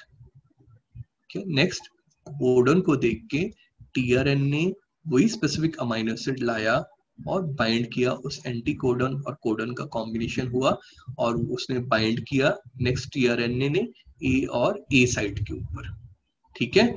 कोडन को देख के टीआरएनए वही स्पेसिफिक अमाइनो एसिड लाया और बाइंड किया, उस एंटी कोडन और कोडन का कॉम्बिनेशन हुआ और उसने बाइंड किया नेक्स्ट टीआरएनए ने ए और ए साइट के ऊपर। ठीक है,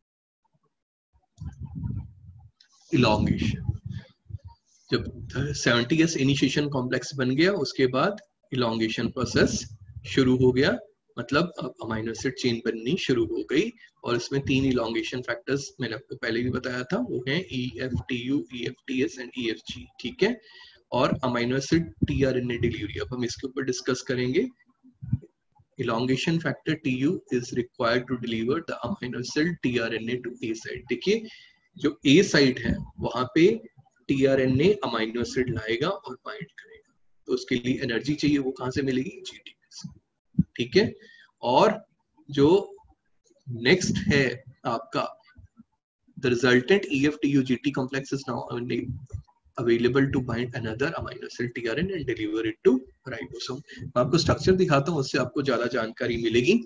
इलॉन्गेशन जब 70S इनिशिएशन कॉम्प्लेक्स बन गया उसके बाद इलॉन्गेशन प्रोसेस शुरू हो गया, मतलब अब अमाइनो एसिड चेन बननी शुरू हो गई। और इसमें 3 इलॉन्गेशन फैक्टर्स मैंने आपको पहले भी बताया था, वो हैं EFTU, EFTS एंड EFG। ठीक है, और अमाइनो एसिड टीआरएनए डिलीवरी अब हम इसके ऊपर डिस्कस करेंगे। elongation factor TU is required to deliver the amino acid tRNA to A site। देखिए जो A साइट है वहां पे tRNA अमाइनो एसिड लाएगा और बाइंड करेगा, तो उसके लिए एनर्जी चाहिए, वो कहां से मिलेगी? GTP से। ठीक है, और जो नेक्स्ट है आपका the resultant EFTU GT complex is now available to bind another amino acid tRNA and deliver it to ribosome। मैं आपको स्ट्रक्चर दिखाता हूँ, उससे आपको ज्यादा जानकारी मिलेगी।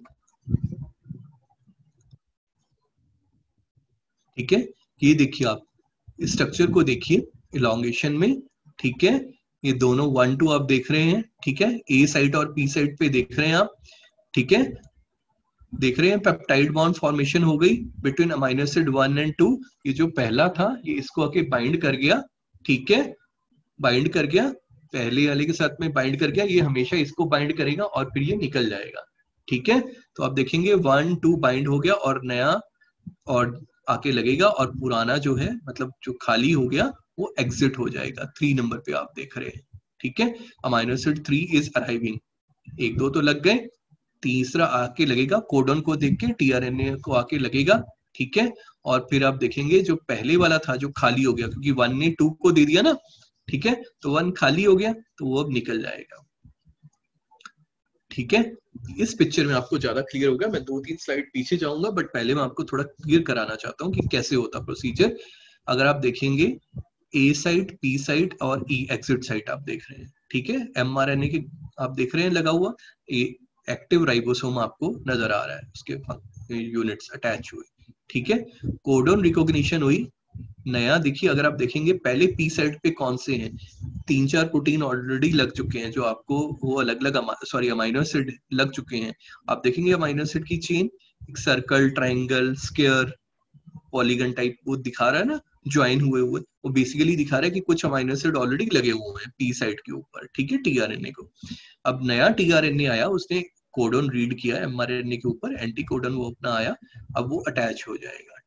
ठीक है, ये देखिए आप इस स्ट्रक्चर को देखिए इलॉन्गेशन में। ठीक है, ये दोनों 1 2 आप देख रहे हैं। ठीक है, ए साइट और पी साइट पे देख रहे हैं आप। ठीक है, देख रहे हैं पेप्टाइड बॉन्ड फॉर्मेशन हो गई बिटवीन अमाइनो एसिड 1 एंड 2। ये जो पहला था ये इसको आके बाइंड कर गया। ठीक है, बाइंड कर गया, पहले वाले के साथ में बाइंड कर गया, ये हमेशा इसको बाइंड करेगा और फिर ये निकल जाएगा। ठीक है, तो आप देखेंगे 1 2 बाइंड हो गया और नया और आके लगेगा, और पुराना जो है मतलब जो खाली हो गया वो एग्जिट हो जाएगा। 3 नंबर पे आप देख रहे हैं। ठीक है, अमाइनो एसिड 3 इज अराइविंग। 1 2 तो लग गए, तीसरा आके लगेगा, कोडन को देख के टीआरएनए को आके लगेगा। ठीक है, और फिर आप देखेंगे जो पहले वाला था जो खाली हो गया, क्योंकि 1 ने 2 को दे दिया ना। ठीक है, तो 1 खाली हो गया तो वो अब निकल जाएगा। ठीक है, इस पिक्चर में आपको ज्यादा क्लियर होगा। मैं 2-3 स्लाइड पीछे जाऊंगा, बट पहले मैं आपको थोड़ा क्लियर कराना चाहता हूँ कि कैसे होता प्रोसीजर। अगर आप देखेंगे ए साइट, पी साइट और ई एग्जिट साइट आप देख रहे हैं। ठीक है, एमआरएनए के आप देख रहे हैं लगा हुआ, एक्टिव राइबोसोम आपको नजर आ रहा है, उसके यूनिट्स अटैच हुए। ठीक है, कोडन रिकॉग्निशन हुई। नया देखिए, अगर आप देखेंगे पहले पी साइट पे कौन से हैं, 3-4 प्रोटीन ऑलरेडी लग चुके हैं जो आपको वो अलग अलग अमाइनो एसिड लग चुके हैं। आप देखेंगे अमाइनो एसिड की चेन एक circle, triangle, square, polygon type वो दिखा रहा है ना, ज्वाइन हुए हुए, वो बेसिकली दिखा रहा है कि कुछ अमाइनो एसिड ऑलरेडी लगे हुए हैं पी साइट के ऊपर। ठीक है, टीआरएनए को। अब नया टीआरएनए आया, उसने कोडन रीड किया एमआरएनए के ऊपर, एंटी कोडन वो अपना आया, अब वो अटैच हो जाएगा।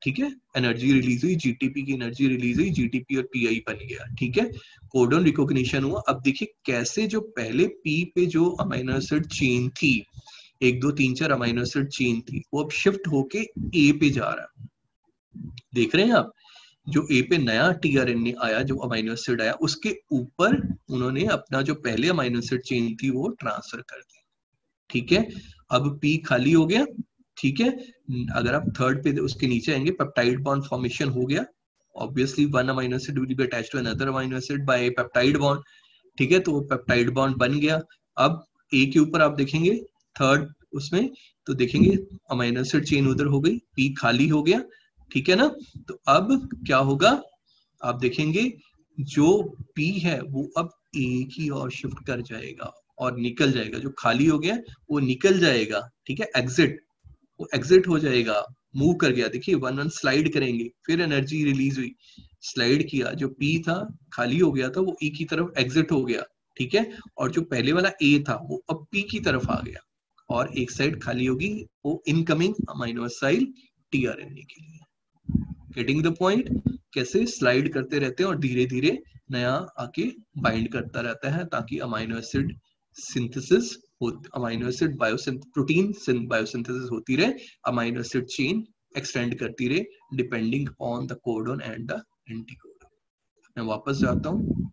ठीक है, एनर्जी रिलीज हुई, जीटीपी की एनर्जी रिलीज हुई, जीटीपी और पीआई बन गया, ठीक है, कोडन रिकॉग्निशन हुआ। अब देखिए कैसे जो पहले पी पे जो अमीनो एसिड चेन थी, 1 2 3 4 अमीनो एसिड चेन थी, वो अब शिफ्ट होके ए पे जा रहा है। देख रहे हैं आप, जो ए पे नया टीआरएनए आया, जो अमीनो एसिड आया, उसके ऊपर उन्होंने अपना जो पहले अमीनो एसिड चेन थी वो ट्रांसफर कर दी, ठीक है। अब पी खाली हो गया, ठीक है। अगर आप थर्ड पे उसके नीचे आएंगे, पेप्टाइड बॉन्ड फॉर्मेशन हो गया, obviously one amino acid will be attached to another amino acid by peptide bond, ठीक है, तो पेप्टाइड बॉन्ड बन गया। अब ए के ऊपर आप देखेंगे थर्ड उसमें, तो देखेंगे अमीनो एसिड चेन उधर हो गई, पी खाली हो गया, ठीक है ना। तो अब क्या होगा, आप देखेंगे जो पी है वो अब ए की ओर शिफ्ट कर जाएगा और निकल जाएगा, जो खाली हो गया वो निकल जाएगा, ठीक है, एग्जिट, वो एग्जिट हो जाएगा, मूव कर गया। देखिए 1 1 स्लाइड करेंगे, फिर एनर्जी रिलीज हुई, स्लाइड किया, जो पी था खाली हो गया था वो ई की तरफ एग्जिट हो गया, ठीक है, और जो पहले वाला ए था वो अब पी की तरफ आ गया, और एक साइड खाली होगी, वो इनकमिंग अमीनो एसिड टीआरएनए के लिए। गेटिंग द पॉइंट, कैसे स्लाइड करते रहते हैं और धीरे धीरे नया आके बाइंड करता रहता है, ताकि amino acid synthesis, amino acid protein biosynthesis होती रहे, अमीनो एसिड चेन एक्सटेंड करती रहे, depending on the codon and the anticodon. मैं वापस जाता हूँ,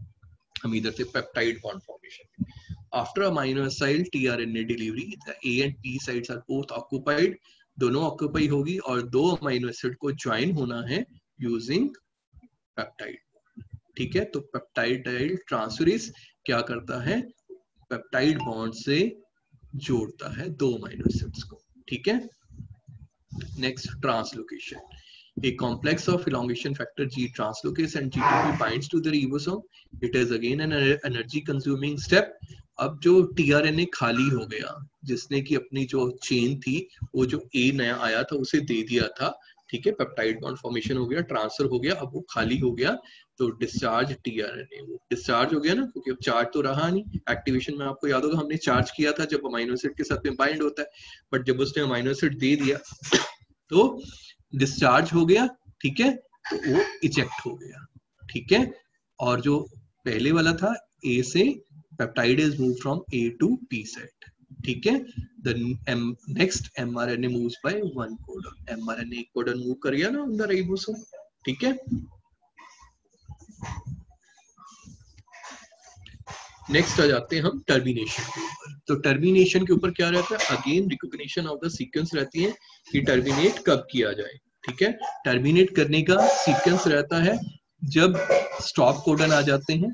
हम इधर से peptide bond formation. After amino acid tRNA delivery, the A and P sites are both occupied, दोनों ऑक्युपाई होगी, और 2 अमीनो एसिड को ज्वाइन होना है यूजिंग पेप्टाइड, ठीक है। तो पेप्टाइडाइल ट्रांसफेरेज क्या करता है, पेप्टाइड बॉन्ड से जोड़ता है 2 अमीनो एसिड्स को, ठीक है। Next, translocation, a complex of elongation factor G translocase and GTP binds to the ribosome. It is again an energy consuming step. अब जो टीआरएनए खाली हो गया, जिसने की अपनी जो चेन थी वो जो ए नया आया था उसे दे दिया था, ठीक है, पेप्टाइड बॉन्ड फॉर्मेशन हो गया, ट्रांसफर हो गया, अब वो खाली हो गया, तो डिस्चार्ज टीआरएनए, वो डिस्चार्ज हो गया ना, क्योंकि अब चार्ज तो रहा नहीं। एक्टिवेशन में आपको याद होगा हमने चार्ज किया था जब अमीनो एसिड के साथ में बाइंड होता है, बट जब उसने अमीनो एसिड दे दिया तो डिस्चार्ज हो गया, ठीक है, तो वो इजेक्ट हो गया, ठीक है। और जो पहले वाला था ए से, peptide is move from A to P site, ठीक है। The next mRNA moves by 1 codon, mRNA codon move कर गया ना ऑन द राइबोसोम, ठीक है। नेक्स्ट आ जाते हैं हम टर्मिनेशन के ऊपर। तो टर्मिनेशन के ऊपर क्या रहता है, again recognition of the sequence रहती है कि टर्मिनेट कब किया जाए, ठीक है। टर्मिनेट करने का सीक्वेंस रहता है जब स्टॉप कोडन आ जाते हैं,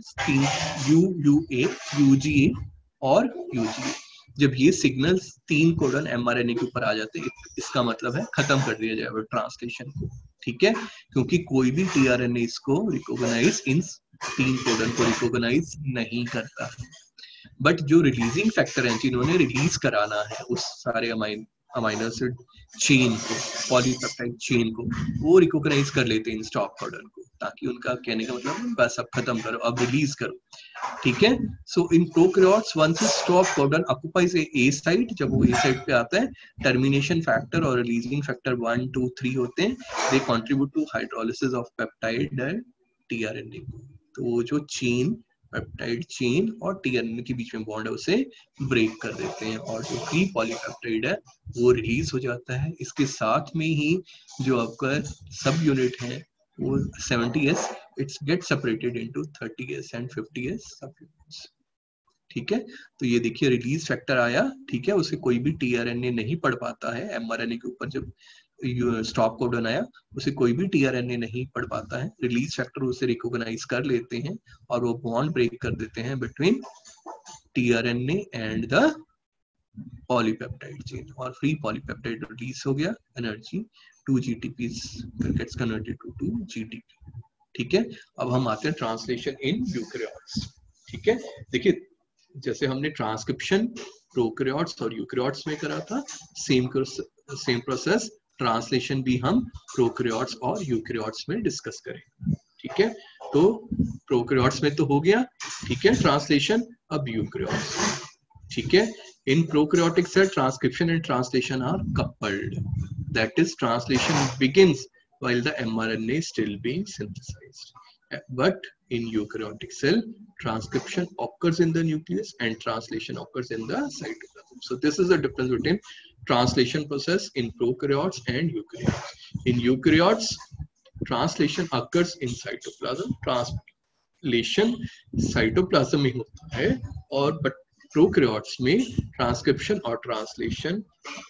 UUA, UGA और UGA, जब ये सिग्नल्स 3 कोडन एमआरएनए के ऊपर आ जाते हैं, इसका मतलब है खत्म कर दिया जाएगा ट्रांसलेशन को, ठीक है, क्योंकि कोई भी टीआरएनए इसको रिकॉग्नाइज, इन 3 कोडन को रिकॉग्नाइज नहीं करता। बट जो रिलीजिंग फैक्टर है जिन्होंने रिलीज कराना है उस सारे अमीनो एसिड चेन को, पॉलीपेप्टाइड चेन को, वो रिकॉग्नाइज कर लेते हैं स्टॉप कोडन को, ताकि उनका कहने का मतलब बस अब खत्म करो, अब रिलीज करो, ठीक है। So in prokaryotes once stop codon occupies A site, जब वो ए साइट पे आता है, टर्मिनेशन फैक्टर और रिलीजिंग फैक्टर 1 2 3 होते हैं, they contribute to hydrolysis of peptide and tRNA. तो वो जो चेन, पेप्टाइड चेन और टीआरएनए के बीच में बॉन्ड है उसे ब्रेक कर देते हैं, और जो फ्री पॉलीपेप्टाइड है वो रिलीज हो जाता है। इसके साथ में ही जो आपका सब यूनिट है वो 70S, its get separated into 30S and 50S सब यूनिट्स, ठीक है। तो ये देखिए रिलीज फैक्टर आया, ठीक है, उसे कोई भी टीआरएनए नहीं पढ़ पाता है, एमआरएनए के ऊपर जब स्टॉप कोडन आया उसे कोई भी टीआरएनए नहीं पढ़ पाता है, रिलीज फैक्टर उसे रिकॉग्नाइज कर लेते हैं और वो बॉन्ड ब्रेक कर देते हैं between tRNA and the polypeptide chain, और फ्री पॉलीपेप्टाइड रिलीज हो गया, energy 2 GTP gets converted to 2 GTP, ठीक है। अब हम आते हैं ट्रांसलेशन इन यूकैरियोट्स, ठीक है। देखिए जैसे हमने ट्रांसक्रिप्शन प्रोकैरियोट्स और यूकैरियोट्स में करा था, सेम प्रोसेस ट्रांसलेशन भी हम प्रोकैरियोट्स और यूकैरियोट्स में डिस्कस करें, ठीक है। तो प्रोकैरियोट्स में तो हो गया, ठीक है, ट्रांसलेशन, अब यूकैरियोट्स, ठीक है। In prokaryotic cell transcription and translation are coupled, that is translation begins while the mRNA is still being synthesized. But in eukaryotic cell, transcription occurs in the nucleus and translation occurs in the cytoplasm. So this is the difference between translation process in prokaryotes and eukaryotes. In eukaryotes, translation occurs in cytoplasm. Translation cytoplasm में होता है, और but prokaryotes में transcription और translation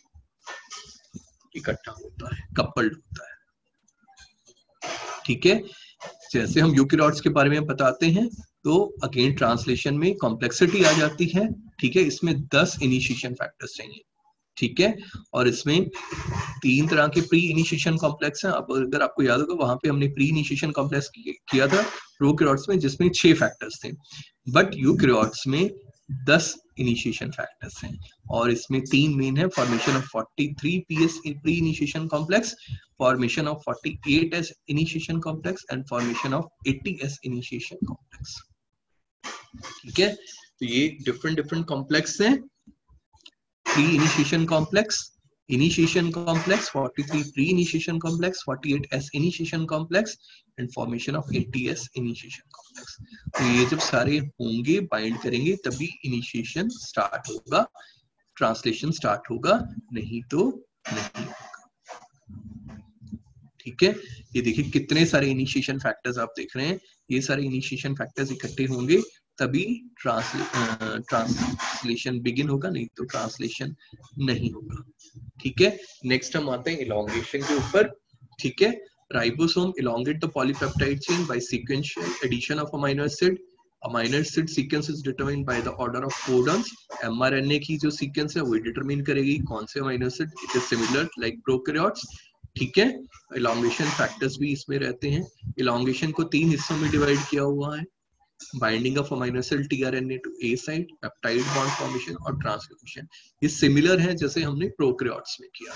इकट्ठा होता है, coupled होता है. ठीक है, जैसे हम यूकैरियोट्स के बारे में बताते हैं तो अगेन ट्रांसलेशन में कॉम्प्लेक्सिटी आ जाती है. ठीक है, इसमें 10 इनिशिएशन फैक्टर्स चाहिए. ठीक है, और इसमें 3 तरह के प्री इनिशिएशन कॉम्प्लेक्स हैं. अब अगर आपको याद होगा वहां पे हमने प्री इनिशिएशन कॉम्प्लेक्स किया था प्रोकैरियोट्स में, जिसमें 6 फैक्टर्स थे. बट यूकैरियोट्स में 10 इनिशिएशन फैक्टर्स हैं, और इसमें 3 मेन है. Formation of 43 PS pre initiation complex, formation of 48S initiation complex and formation of 80S initiation complex. ठीक है, तो ये डिफरेंट कॉम्प्लेक्स हैं. Pre initiation complex, initiation complex, 43 pre initiation complex, 48S initiation complex and formation of 80S initiation complex. तो ये जब सारे होंगे, बाइंड करेंगे, तभी इनिशिएशन स्टार्ट होगा, ट्रांसलेशन स्टार्ट होगा, नहीं तो नहीं होगा. ठीक है, ये देखिए कितने सारे इनिशिएशन फैक्टर्स आप देख रहे हैं. ये सारे इनिशिएशन फैक्टर्स इकट्ठे होंगे तभी ट्रांसलेशन बिगिन होगा, नहीं तो ट्रांसलेशन नहीं होगा. ठीक है, नेक्स्ट हम आते हैं इलॉन्गेशन के ऊपर. ठीक है, ribosome elongate the polypeptide chain by sequential addition of amino acid. Amino acid sequence is determined by the order of codons. MRNA की जो सीक्वेंस है वो डिटरमाइन करेगी कौन से amino acid. It is similar like prokaryotes. ठीक है, elongation factors भी इसमें रहते हैं. इलॉन्गेशन को 3 हिस्सों में डिवाइड किया हुआ है. Binding of amino acid tRNA to A site, peptide bond formation और ट्रांसलोकेशन. ये सिमिलर है जैसे हमने प्रोकैरियोट्स में किया.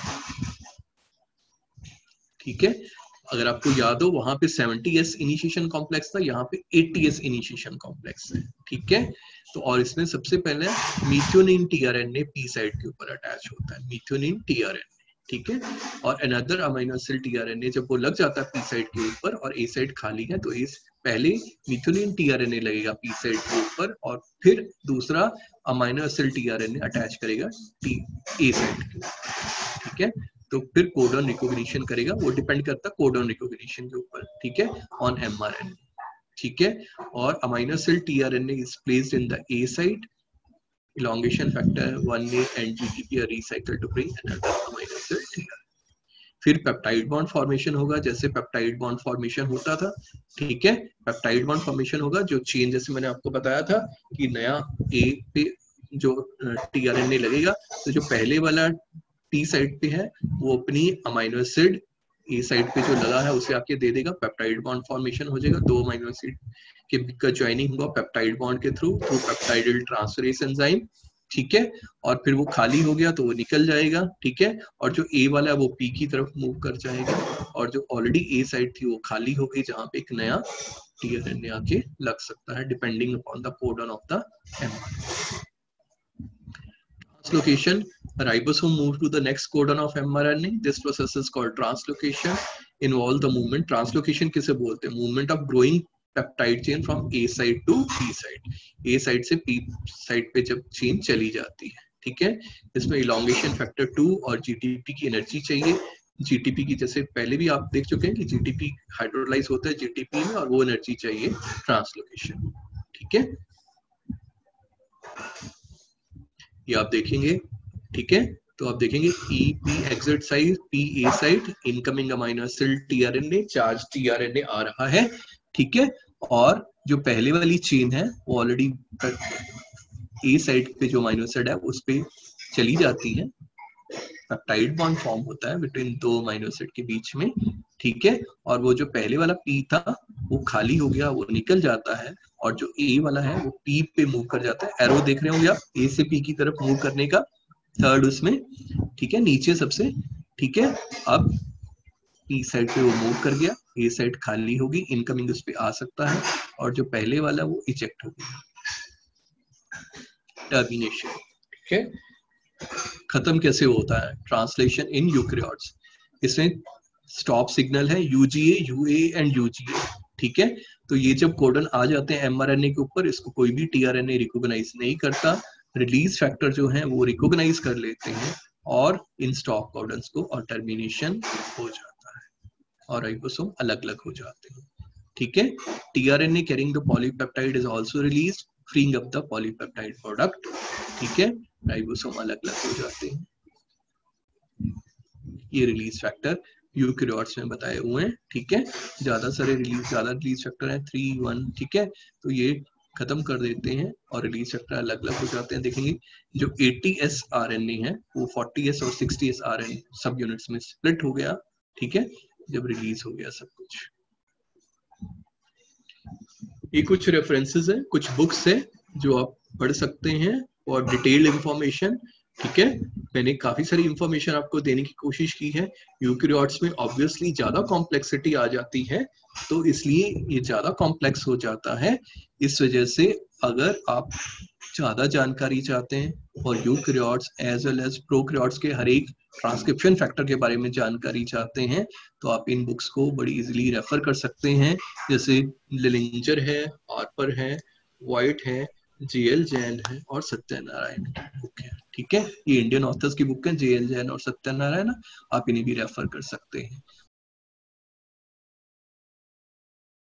ठीक है, अगर आपको याद हो वहां पे 70S इनिशिएशन कॉम्प्लेक्स था, यहाँ पे 80S इनिशिएशन कॉम्प्लेक्स है. ठीक है, तो और इसमें सबसे पहले मीथियोनिन tRNA पी साइट के ऊपर अटैच होता है, मीथियोनिन tRNA. ठीक है, और अनदर अमीनो एसिड tRNA जब वो लग जाता है पी साइट के ऊपर और ए साइट खाली है, तो इस पहले मीथियोनिन tRNA लगेगा पी साइट के ऊपर, और फिर दूसरा अमीनो एसिड tRNA अटैच करेगा ए साइट के ऊपर. ठीक है, तो फिर कोडॉन रिकॉग्निशन करेगा. वो डिपेंड करता है कोडॉन रिकॉग्निशन के ऊपर. ठीक है, ऑन mRNA. ठीक है, और amino acid tRNA is placed in the A site. elongation factor 1A and GTP are recycled to bring another amino acid tRNA. फिर पेप्टाइड बॉन्ड फॉर्मेशन होगा, जैसे पेप्टाइड बॉन्ड फॉर्मेशन होता था. ठीक है, पेप्टाइड बॉन्ड फॉर्मेशन होगा, जो chain जैसे मैंने आपको बताया था कि नया ए पे जो tRNA लगेगा, तो जो पहले वाला टी साइड पे है वो अपनी अमीनो एसिड ए साइड पे जो लगा है उसे आके दे देगा. पेप्टाइड बॉन्ड फॉर्मेशन हो जाएगा, 2 अमीनो एसिड के ज्वाइनिंग होगा पेप्टाइड बॉन्ड के थ्रू पेप्टाइडल ट्रांसफरेज एंजाइम. ठीक है, और फिर वो खाली हो गया तो वो निकल जाएगा. ठीक है, और जो ए वाला है वो पी की तरफ मूव कर जाएगा, और जो ऑलरेडी ए साइड थी वो खाली हो गई, जहां पे एक नया tRNA आके लग सकता है depending upon the codon of the mRNA. Translocation, ribosome move to the next codon of mRNA. This process is called translocation. Involve the movement. Translocation किसे बोलते हैं? Movement of growing peptide chain from A side to P side. A side से P side पे जब chain चली जाती है. ठीक है, इसमें elongation factor 2 और GTP की एनर्जी चाहिए. GTP की जैसे पहले भी आप देख चुके हैं कि GTP हाइड्रोलाइज होता है GTP में, और वो एनर्जी चाहिए ट्रांसलोकेशन. ठीक है, ये आप देखेंगे. ठीक है, तो आप देखेंगे P exit side, P A side, incoming amino acid tRNA, charge tRNA आ रहा है. ठीक है, और जो पहले वाली चेन है वो ऑलरेडी ए साइड पे जो अमीनो एसिड है उस पे चली जाती है. पेप्टाइड बॉन्ड फॉर्म होता है बिटवीन 2 अमीनो एसिड के बीच में. ठीक है, और वो जो पहले वाला P था वो खाली हो गया, वो निकल जाता है, और जो ए वाला है वो P पे मूव कर जाता है. एरो देख रहे होंगे आप, ए से P की तरफ मूव करने का, थर्ड उसमें. ठीक है, नीचे सबसे. ठीक है, अब P साइड पे वो मूव कर गया, ए साइड खाली होगी, इनकमिंग उस पे आ सकता है, और जो पहले वाला वो इजेक्ट हो गया. टर्मिनेशन. ठीक है, खत्म कैसे होता है ट्रांसलेशन इन यूकैरियोट्स? इसमें स्टॉप सिग्नल है यूजीए, यूए एंड यूजीए, ठीक है। तो ये जब कोडन आ जाते हैं एमआरएनए के ऊपर, इसको कोई भी टीआरएनए रिकॉग्नाइज नहीं करता, रिलीज फैक्टर जो है वो रिकॉग्नाइज कर लेते हैं और इन स्टॉप कोडन्स को और टर्मिनेशन हो जाता है और राइबोसोम अलग अलग हो जाते हैं, ठीक है। TRNA carrying the polypeptide is also released freeing up the polypeptide product, ठीक है। राइबोसोम अलग अलग हो जाते हैं। ये रिलीज फैक्टर यूकैरियोट्स में बताए हुए हैं, ठीक है। ज्यादा रिलीज फैक्टर है 3, 1, ठीक है। तो ये खत्म कर देते हैं और रिलीज फैक्टर अलग अलग हो जाते हैं। देखेंगे जो 80S RNA है वो 40S और 60S RNA सब यूनिट्स में स्प्लिट हो गया, ठीक है, जब रिलीज हो गया सब कुछ। ये कुछ रेफरेंसेस हैं, कुछ बुक्स हैं जो आप पढ़ सकते हैं और डिटेल्ड इंफॉर्मेशन, ठीक है। मैंने काफी सारी इंफॉर्मेशन आपको देने की कोशिश की है। यूकैरियोट्स में ऑब्वियसली ज्यादा कॉम्प्लेक्सिटी आ जाती है, तो इसलिए ये ज्यादा कॉम्प्लेक्स हो जाता है। इस वजह से अगर आप ज्यादा जानकारी चाहते हैं और eukaryotes as well as prokaryotes के हर एक ट्रांसक्रिप्शन फैक्टर के बारे में जानकारी चाहते हैं, तो आप इन बुक्स को बड़ी इजीली रेफर कर सकते हैं। जैसे लिलिंजर है, हार्पर है, वाइट है, जेएल जैन है और सत्यनारायण की बुक है, ठीक है। ये इंडियन ऑथर्स की बुक है, जेएल जैन और सत्यनारायण, आप इन्हें भी रेफर कर सकते हैं।